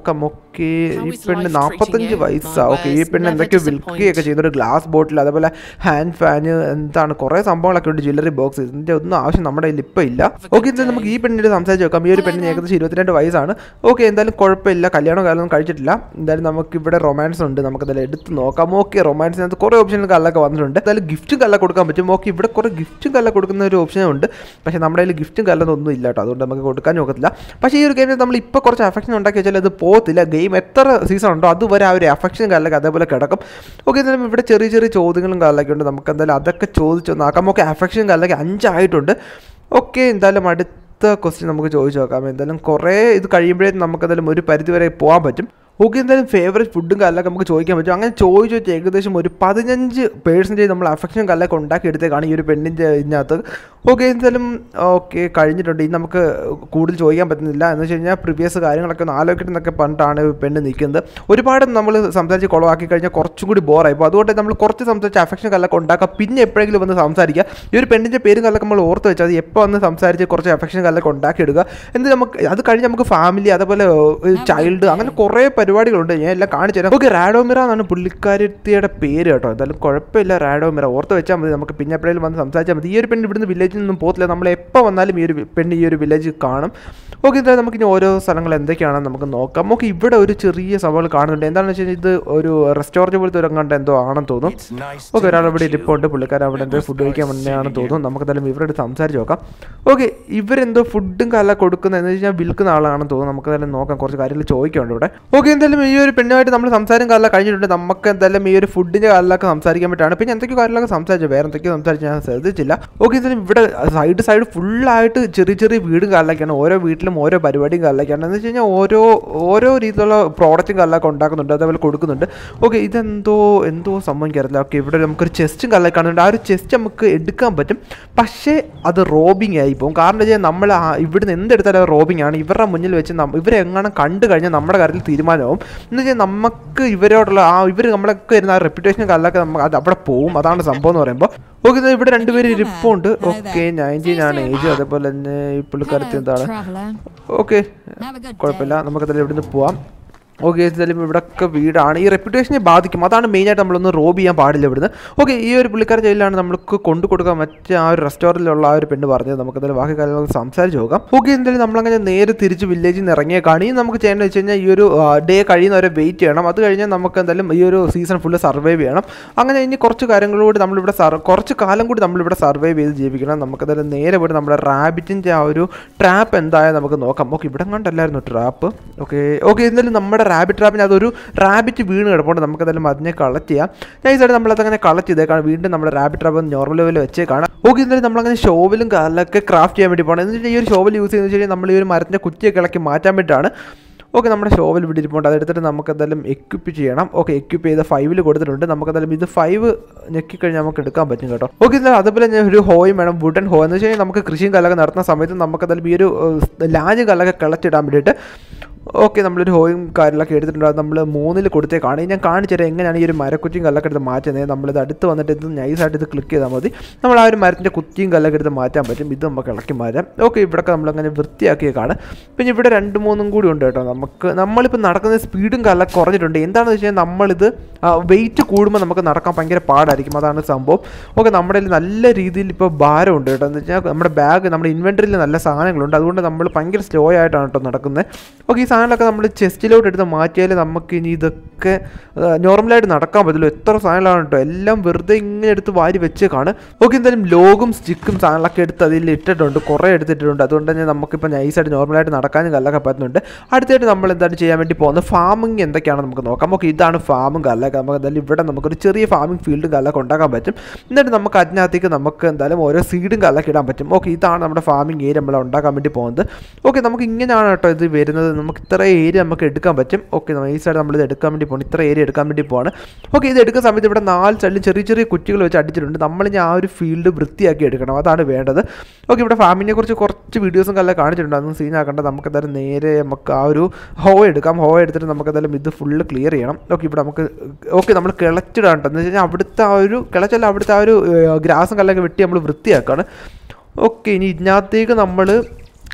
നോക്കാം. ഓക്കെ ഈ പെണ്ണ് നാൽപ്പത്തഞ്ച് വയസ്സാണ്. ഓക്കെ ഈ പെണ്ണ് എന്തൊക്കെയോ വിൽക്കുകയൊക്കെ ചെയ്യുന്നൊരു ഗ്ലാസ് ബോട്ടിൽ അതേപോലെ ഹാൻഡ് ഫാന് എന്താണ് കുറേ സംഭവങ്ങളൊക്കെ ഉണ്ട്. ജ്വല്ലറി ബോക്സ് ഇതിൻ്റെ ഒന്നും ആവശ്യം നമ്മുടെ കയ്യിൽ ഇപ്പോൾ ഇല്ല. ഓക്കെ എന്തായാലും നമുക്ക് ഈ പെണ്ണിൻ്റെ സംസാരിച്ച് നോക്കാം. ഈ ഒരു പെണ്ണിന് ഏകദേശം ഇരുപത്തിരണ്ട് വയസ്സാണ്. ഓക്കെ എന്തായാലും കുഴപ്പമില്ല, കല്യാണം കാലമൊന്നും കഴിച്ചിട്ടില്ല. എന്തായാലും നമുക്കിവിടെ റൊമാൻസ് ഉണ്ട്, നമുക്കതെല്ലാം എടുത്ത് നോക്കാം. ഓക്കെ റൊമാൻസിനകത്ത് കുറേ ഓപ്ഷനും കല്ലൊക്കെ വന്നിട്ടുണ്ട്. എന്തായാലും ഗിഫ്റ്റും കല്ല കൊടുക്കാൻ പറ്റും. ഓക്കെ ഇവിടെ കുറേ ഗിഫ്റ്റും കല്ല കൊടുക്കുന്ന ഒരു ഓപ്ഷനും ഉണ്ട്. പക്ഷേ നമ്മുടെ കയ്യിൽ ഗിഫ്റ്റും കല്ലൊന്നും ഇല്ല കേട്ടോ, അതുകൊണ്ട് നമുക്ക് കൊടുക്കാൻ നോക്കത്തില്ല. പക്ഷേ ഈ ഒരു ഗെയിമിൽ നമ്മൾ ഇപ്പോൾ കുറച്ച് അഫെക്ഷൻ ഉണ്ടാക്കി വെച്ചാൽ അത് പോകത്തില്ല. ഗെയിം എത്ര സീസൺ ഉണ്ടോ അതുവരെ ആ ഒരു അഫെക്ഷൻ കല്ലൊക്കെ അതേപോലെ കിടക്കും. ഓക്കെ എന്തായാലും ഇവിടെ ചെറിയ ചെറിയ ചോദ്യങ്ങളും കല്ലൊക്കെ ഉണ്ട്. നമുക്ക് എന്തായാലും അതൊക്കെ ചോദിച്ചൊന്നാക്കാം. ഓക്കെ അഫെക്ഷൻ കല്ലൊക്കെ അഞ്ചായിട്ടുണ്ട്. ഓക്കെ എന്തായാലും അടുത്ത ക്വസ്റ്റ്യൻ നമുക്ക് ചോദിച്ചു നോക്കാം. എന്തായാലും കുറേ ഇത് കഴിയുമ്പോഴേക്കും നമുക്കെന്തായാലും ഒരു പരിധി വരെ പോകാൻ പറ്റും. ഓക്കെ എന്തായാലും ഫേവറേറ്റ് ഫുഡും കല്ലൊക്കെ നമുക്ക് ചോദിക്കാൻ പറ്റും. അങ്ങനെ ചോദിച്ചു വെച്ചാൽ ഏകദേശം ഒരു പതിനഞ്ച് പേഴ്സൻറ്റേജ് നമ്മൾ അഫെക്ഷൻ കല്ലൊക്കെ ഉണ്ടാക്കി എടുത്തേക്കാണ് ഈ ഒരു പെണ്ണിൻ്റെ ഇതിനകത്ത്. ഓക്കെ എന്തായാലും ഓക്കെ കഴിഞ്ഞിട്ടുണ്ട്. ഇനി നമുക്ക് കൂടുതൽ ചോദിക്കാൻ പറ്റുന്നില്ല എന്ന് വെച്ച് കഴിഞ്ഞാൽ പ്രീവിയസ് കാര്യങ്ങളൊക്കെ ഒന്ന് ആലോചിക്കണമെന്നൊക്കെ പറഞ്ഞിട്ടാണ് പെണ്ണ് നിൽക്കുന്നത്. ഒരുപാട് നമ്മൾ സംസാരിച്ച് കുളവാക്കി കഴിഞ്ഞാൽ കുറച്ചും കൂടി ബോറായി. അപ്പോൾ അതുകൊണ്ട് നമ്മൾ കുറച്ച് സംസാരിച്ച് അഫെക്ഷൻ കല്ലൊക്കെ ഉണ്ടാക്കുക, പിന്നെ എപ്പോഴെങ്കിലും വന്ന് സംസാരിക്കുക. ഈ ഒരു പെണ്ണിൻ്റെ പേരും കല്ലൊക്കെ നമ്മൾ ഓർത്ത് വെച്ചാൽ അത് എപ്പോൾ വന്ന് സംസാരിച്ച് കുറച്ച് അഫെക്ഷൻ കല്ലൊക്കെ ഉണ്ടാക്കിയെടുക്കുക. എന്നിട്ട് നമുക്ക് അത് കഴിഞ്ഞ് നമുക്ക് ഫാമിലി അതേപോലെ ചൈൽഡ് അങ്ങനെ കുറേ പരിപാടികളുണ്ട്. ഞാൻ എല്ലാം കാണിച്ചു തരാം. ഓക്കെ റാഡോമിറ എന്നാണ് പുള്ളിക്കാരിയുടെ പേര് കേട്ടോ. എന്തായാലും കുഴപ്പമില്ല, റാഡോമിറ ഓർത്ത് വെച്ചാൽ മതി. നമുക്ക് പിന്നെ എപ്പോഴെങ്കിലും വന്ന് സംസാരിച്ചാൽ മതി. ഈ ഒരു പെണ്ണ് ഇവിടുന്ന് വില്ലേജിൽ നിന്നും പോകത്തില്ല. നമ്മൾ എപ്പോൾ വന്നാലും ഈ ഒരു പെണ്ണ് ഈ ഒരു വില്ലേജ് കാണും. ഓക്കെ എന്തായാലും നമുക്കിനി ഓരോ സ്ഥലങ്ങൾ എന്തൊക്കെയാണെന്ന് നമുക്ക് നോക്കാം. നമുക്ക് ഇവിടെ ഒരു ചെറിയ സംഭവങ്ങൾ കാണുന്നുണ്ട്. എന്താണെന്ന് വെച്ച് കഴിഞ്ഞാൽ ഇത് ഒരു റെസ്റ്റോറൻറ്റ് പോലത്തെ ഒരു കണ്ട എന്തോ ആണെന്ന് തോന്നുന്നു. ഓക്കെ ഒരാൾ ഇവിടെ ഇരിപ്പുണ്ട്, പുള്ളിക്കാരൻ അവിടെ എന്തോ ഫുഡ് കഴിക്കാൻ വന്നതാണെന്ന് തോന്നുന്നു. നമുക്ക് എന്തായാലും ഇവരോട് സംസാരിച്ച് നോക്കാം. ഓക്കെ ഇവരെന്തോ ഫുഡും കല്ല കൊടുക്കുന്നത് എന്ന് വെച്ച് കഴിഞ്ഞാൽ വിൽക്കുന്ന ആളാണെന്ന് തോന്നുന്നു. നമുക്ക് എന്തായാലും നോക്കാം, കുറച്ച് കാര്യങ്ങൾ ചോദിക്കുന്നുണ്ട് ഇവിടെ. ഓക്കെ എന്തായാലും ഈ ഒരു പെണ്ണുമായിട്ട് നമ്മൾ സംസാരം കാലം കഴിഞ്ഞിട്ടുണ്ട്. നമുക്ക് എന്തായാലും ഈ ഒരു ഫുഡിൻ്റെ കാലിലൊക്കെ സംസാരിക്കാൻ പറ്റാണ്. പിന്നെ എന്തൊക്കെയോ കാര്യങ്ങളൊക്കെ സംസാരിച്ചു, വേറെ എന്തൊക്കെയോ സംസാരിച്ച് ഞാൻ ശ്രദ്ധിച്ചില്ല. ഓക്കെ എന്തായാലും ഇവിടെ സൈഡ് സൈഡ് ഫുള്ളായിട്ട് ചെറിയ ചെറിയ വീടും കാലിലൊക്കെയാണ്. ഓരോ വീട്ടിലും ഓരോ പരിപാടിയും കാലിലൊക്കെയാണ്. എന്ന് വെച്ച് കഴിഞ്ഞാൽ ഓരോ ഓരോ രീതിയിലുള്ള പ്രോഡക്റ്റും കാലിലൊക്കെ ഉണ്ടാക്കുന്നുണ്ട്, അതേപോലെ കൊടുക്കുന്നുണ്ട്. ഓക്കെ ഇതെന്തോ എന്തോ സംഭവിക്കാറില്ല. ഓക്കെ ഇവിടെ നമുക്കൊരു ചെസ്റ്റും കാലിലൊക്കെ കാണുന്നുണ്ട്. ആ ഒരു ചെസ്റ്റ് നമുക്ക് എടുക്കാൻ പറ്റും, പക്ഷേ അത് റോബിങ് ആയി പോകും. കാരണം വെച്ചാൽ നമ്മൾ ഇവിടുന്ന് എന്തെടുത്താലും റോബിങ് ആണ്. ഇവരുടെ മുന്നിൽ വെച്ച് ഇവരെ എങ്ങനെ കണ്ടു കഴിഞ്ഞാൽ നമ്മുടെ കാര്യത്തിൽ തീരുമാനമാവും. എന്ന് വെച്ചാൽ നമുക്ക് ഇവരോടുള്ള ആ ഇവർ നമ്മളൊക്കെ വരുന്ന ആ റെപ്യൂട്ടേഷൻ കല്ലൊക്കെ നമുക്ക് അത് അവിടെ പോവും. അതാണ് സംഭവം എന്ന് പറയുമ്പോൾ. ഓക്കെ ഇവിടെ രണ്ടുപേരും ഇരിപ്പുണ്ട്. ഓക്കെ നയൻറ്റീൻ ആണ് ഏജ്, അതേപോലെ തന്നെ ഈ പുള്ളിക്കാരത്തി എന്താണ്. ഓക്കെ കുഴപ്പമില്ല, നമുക്കതിൽ ഇവിടുന്ന് പോവാം. ഓക്കെ എന്തായാലും ഇവിടെയൊക്കെ വീടാണ്, ഈ റെപ്യൂട്ടേഷനെ ബാധിക്കും. അതാണ് മെയിനായിട്ട് നമ്മളൊന്ന് റോബ് ചെയ്യാൻ പാടില്ല ഇവിടുന്ന്. ഓക്കെ ഈ ഒരു പുള്ളിക്കാരുടെ ജയിലാണ് നമുക്ക് കൊണ്ടു കൊടുക്കാൻ മറ്റേ ആ ഒരു റെസ്റ്റോറൻറ്റിലുള്ള ആ ഒരു പെണ്ണ് പറഞ്ഞത്. നമുക്ക് എന്തായാലും ബാക്കി കാര്യങ്ങൾ സംസാരിച്ച് നോക്കാം. ഓക്കെ എന്തായാലും നമ്മളങ്ങനെ നേരെ തിരിച്ച് വില്ലേജിൽ നിന്ന് ഇറങ്ങിയേക്കാണ്. ഈ നമുക്ക് ചെയ്യേണ്ടത് വെച്ച് കഴിഞ്ഞാൽ ഈ ഒരു ഡേ കഴിയുന്നവരെ വെയിറ്റ് ചെയ്യണം. അത് കഴിഞ്ഞാൽ നമുക്ക് എന്തായാലും ഈ ഒരു സീസൺ ഫുള്ള് സർവൈവ് ചെയ്യണം. അങ്ങനെ ഇനി കുറച്ച് കാര്യങ്ങളോട് നമ്മളിവിടെ സർ കുറച്ച് കാലം കൂടി നമ്മളിവിടെ സർവൈവ് ചെയ്ത് ജീവിക്കണം. നമുക്ക് എന്തായാലും നേരെ പോയിട്ട് നമ്മുടെ റാബിറ്റിൻ്റെ ആ ഒരു ട്രാപ്പ് എന്തായാലും നമുക്ക് നോക്കാം. ഓക്കെ ഇവിടെ കണ്ടല്ലായിരുന്നു ട്രാപ്പ്. ഓക്കെ ഓക്കെ എന്തായാലും നമ്മുടെ റാബിറ്റ് ട്രാപ്പിന് അതൊരു റാബിറ്റ് വീണ് കിടപ്പുണ്ട്. നമുക്കതെല്ലാം അതിനെ കളക്ട് ചെയ്യാം. നൈസായിട്ട് നമ്മളതങ്ങനെ കളക്ട് ചെയ്തേക്കാണ്. വീണ്ടും നമ്മുടെ റാബിറ്റ് ട്രാപ്പ് നോർമൽ ലെവലിൽ വെച്ചേക്കാണ്. ഓക്കെ എന്തായാലും നമ്മളങ്ങനെ ഷോവിലും കാലിലൊക്കെ ക്രാഫ്റ്റ് ചെയ്യാൻ വേണ്ടി പോകണം. എന്ന് വെച്ചാൽ ഈ ഒരു ഷോവിൽ യൂസ് ചെയ്യുന്നത് വെച്ചാൽ നമ്മൾ ഈ ഒരു മരത്തിൻ്റെ കുറ്റിയൊക്കെ ഇളക്കി മാറ്റാൻ വേണ്ടിയിട്ടാണ്. ഓക്കെ നമ്മുടെ ഷോവിൽ ഇവിടെ ഇരിപ്പുണ്ട്, അതെടുത്തിട്ട് നമുക്ക് എന്തായാലും എക്വിപ്പ് ചെയ്യണം. ഓക്കെ എക്വിപ്പ് ചെയ്ത് ഫൈവിൽ കൊടുത്തിട്ടുണ്ട്. നമുക്ക് എന്തായാലും ഇത് ഫൈവ് ഞെക്കിക്കഴിഞ്ഞാൽ നമുക്ക് എടുക്കാൻ പറ്റും കേട്ടോ. ഓക്കെ എന്തായാലും അതുപോലെ ഞാൻ ഒരു ഹോയും വേണം, വുഡൻ ഹോ. എന്ന് വെച്ച് കഴിഞ്ഞാൽ നമുക്ക് കൃഷിയും കല്ലൊക്കെ നടത്തുന്ന സമയത്ത് നമുക്ക് എന്തായാലും ഈ ഒരു ലാഞ്ച് കല്ലൊക്കെ കളച്ചിടാൻ വേണ്ടിയിട്ട് ഓക്കെ നമ്മളൊരു ഹോയും കാര്യങ്ങളൊക്കെ എടുത്തിട്ടുണ്ട്. അത് നമ്മൾ മൂന്നിൽ കൊടുത്തേക്കാണ്. ഞാൻ കാണിച്ചു തരാം എങ്ങനെയാണ് ഈ ഒരു മരക്കുറ്റിയും കല്ലൊക്കെ എടുത്ത് മാറ്റുന്നത്. നമ്മളിത് അടുത്ത് വന്നിട്ട് ഇത് നൈസായിട്ട് ഇത് ക്ലിക്ക് ചെയ്താൽ മതി. നമ്മൾ ആ ഒരു മരത്തിൻ്റെ കുറ്റിയും കല്ലൊക്കെ എടുത്ത് മാറ്റാൻ പറ്റും. ഇത് നമുക്ക് ഇളക്കി മാറ്റാം. ഓക്കെ ഇവിടെയൊക്കെ നമ്മളങ്ങനെ വൃത്തിയാക്കിയേക്കാണ്. പിന്നെ ഇവിടെ രണ്ട് മൂന്നും കൂടി ഉണ്ട് കേട്ടോ. നമുക്ക് നമ്മളിപ്പോൾ നടക്കുന്ന സ്പീഡും കല്ലൊക്കെ കുറഞ്ഞിട്ടുണ്ട്. എന്താണെന്ന് വെച്ച് കഴിഞ്ഞാൽ നമ്മളിത് വെയിറ്റ് കൂടുമ്പോൾ നമുക്ക് നടക്കാൻ ഭയങ്കര പാടായിരിക്കും. അതാണ് സംഭവം. ഓക്കെ നമ്മുടെ കയ്യിൽ നല്ല രീതിയിൽ ഇപ്പോൾ ഭാരമുണ്ട് കേട്ടോ. എന്ന് വെച്ചാൽ നമ്മുടെ ബാഗ് നമ്മുടെ ഇൻവെൻറ്ററിയിൽ നല്ല സാധനങ്ങളുണ്ട്. അതുകൊണ്ട് നമ്മൾ ഭയങ്കര സ്ലോ ആയിട്ടാണ് കേട്ടോ നടക്കുന്നത്. ഓക്കെ ഈ സാധനങ്ങളൊക്കെ നമ്മൾ ചെസ്റ്റിലോട്ട് എടുത്ത് മാറ്റിയാൽ നമുക്ക് ഇനി ഇതൊക്കെ നോർമലായിട്ട് നടക്കാൻ പറ്റുള്ളൂ. എത്ര സാധനങ്ങളാണ് കേട്ടോ, എല്ലാം വെറുതെ ഇങ്ങനെ എടുത്ത് വാരി വെച്ചേക്കാണ്. ഓക്കെ എന്തായാലും ലോഗും സ്റ്റിക്കും സാധനങ്ങളൊക്കെ എടുത്ത് അതിൽ ഇട്ടിട്ടുണ്ട്, കുറേ എടുത്തിട്ടുണ്ട്. അതുകൊണ്ട് തന്നെ നമുക്കിപ്പോൾ നൈസായിട്ട് നോർമലായിട്ട് നടക്കാനും കല്ലൊക്കെ പറ്റുന്നുണ്ട്. അടുത്തായിട്ട് നമ്മൾ എന്താണ് ചെയ്യാൻ വേണ്ടി പോകുന്നത്, ഫാമിംഗ് എന്തൊക്കെയാണെന്ന് നമുക്ക് നോക്കാം. ഓക്കെ ഇതാണ് ഫാമും കല്ലൊക്കെ. നമുക്ക് എന്തായാലും ഇവിടെ നമുക്കൊരു ചെറിയ ഫാമിംഗ് ഫീൽഡും കല്ലൊക്കെ ഉണ്ടാക്കാൻ പറ്റും. എന്നിട്ട് നമുക്ക് അതിനകത്തേക്ക് നമുക്ക് എന്തായാലും ഓരോ സീഡും കല്ലൊക്കെ ഇടാൻ പറ്റും. ഓക്കെ ഇതാണ് നമ്മുടെ ഫാമിംഗ് ഏരിയ നമ്മൾ ഉണ്ടാക്കാൻ വേണ്ടി പോകുന്നത്. ഓക്കെ നമുക്ക് ഇങ്ങനെയാണ് കേട്ടോ ഇത് വരുന്നത്. നമുക്ക് ഇത്ര ഏരിയ നമുക്ക് എടുക്കാൻ പറ്റും. ഓക്കെ നൈസായിട്ട് നമ്മളിത് എടുക്കാൻ വേണ്ടി പോകണം. ഇത്ര ഏരിയ എടുക്കാൻ വേണ്ടി പോവാണ്. ഓക്കെ ഇത് എടുക്കുന്ന സമയത്ത് ഇവിടെ നാല് സൈഡിൽ ചെറിയ ചെറിയ കുറ്റികൾ വെച്ച് അടിച്ചിട്ടുണ്ട്. നമ്മളിനി ആ ഒരു ഫീൽഡ് വൃത്തിയാക്കി എടുക്കണം, അതാണ് വേണ്ടത്. ഓക്കെ ഇവിടെ ഫാമിങ്ങിനെ കുറിച്ച് കുറച്ച് വീഡിയോസും കല്ല കാണിച്ചിട്ടുണ്ട്, അതൊന്നും സീനാക്കേണ്ട. നമുക്ക് എന്തായാലും നേരെ നമുക്ക് ആ ഒരു ഹോ എടുക്കാം. ഹോ എടുത്തിട്ട് നമുക്ക് എന്തായാലും ഇത് ഫുള്ള് ക്ലിയർ ചെയ്യണം. ഓക്കെ ഇവിടെ നമുക്ക് ഓക്കെ നമ്മൾ കിളച്ചിടാൻ എന്ന് വെച്ച് കഴിഞ്ഞാൽ അവിടുത്തെ ആ ഒരു കിളച്ചല്ല അവിടുത്തെ ആ ഒരു ഗ്രാസും കല്ലൊക്കെ വെട്ടി നമ്മൾ വൃത്തിയാക്കുകയാണ്. ഓക്കെ ഇനി ഇതിനകത്തേക്ക് നമ്മൾ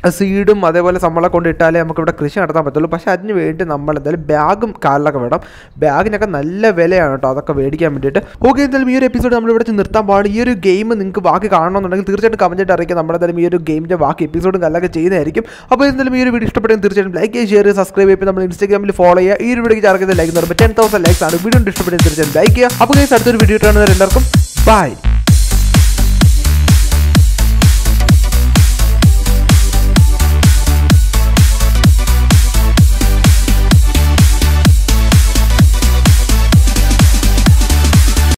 സീഡും അതേപോലെ നമ്മളെ കൊണ്ട് ഇട്ടാലേ നമുക്ക് ഇവിടെ കൃഷി നടത്താൻ പറ്റുള്ളൂ. പക്ഷേ അതിന് വേണ്ടി നമ്മൾ എന്തായാലും ബാഗും കാലിലൊക്കെ വേണം. ബാഗിനൊക്കെ നല്ല വിലയാണ് കേട്ടോ അതൊക്കെ മേടിക്കാൻ വേണ്ടിയിട്ട്. ഓക്കെ, എന്തായാലും ഈ ഒരു എപ്പിസോഡ് നമ്മൾ ഇവിടെ നിർത്താൻ പാടും. ഈ ഒരു ഗെയിം നിങ്ങൾക്ക് ബാക്കി കാണണമെന്നുണ്ടെങ്കിൽ തീർച്ചയായിട്ടും കമൻറ്റായിട്ട് അറിയിക്കുക. നമ്മളെന്തായാലും ഈ ഒരു ഗെയിമിൻ്റെ ബാക്കി എപ്പിസോഡും കല്ലൊക്കെ ചെയ്യുന്നതായിരിക്കും. അപ്പോൾ എന്തായാലും ഈ ഒരു വീഡിയോ ഇഷ്ടപ്പെടുമെങ്കിൽ തീർച്ചയായിട്ടും ലൈക്ക് ചെയ്യുക, ഷെയർ ചെയ്യുക, സബ്സ്ക്രൈബ് ചെയ്യുക. നമ്മൾ ഇൻസ്റ്റാഗ്രാമിൽ ഫോളോ ചെയ്യുക. ഈ ഒരു വീഡിയോക്ക് ചാർക്കുന്നത് ലൈക്ക് എന്ന് പറയുമ്പോൾ ടെൻ തൗസൻഡ് ലൈക്സ് ആണ്. വീഡിയോ ഇഷ്ടപ്പെടുമെങ്കിൽ തീർച്ചയായിട്ടും ലൈക്ക് ചെയ്യുക. അപ്പോൾ അടുത്തൊരു വീഡിയോ കാണുന്നവർ എല്ലാവർക്കും ബൈ.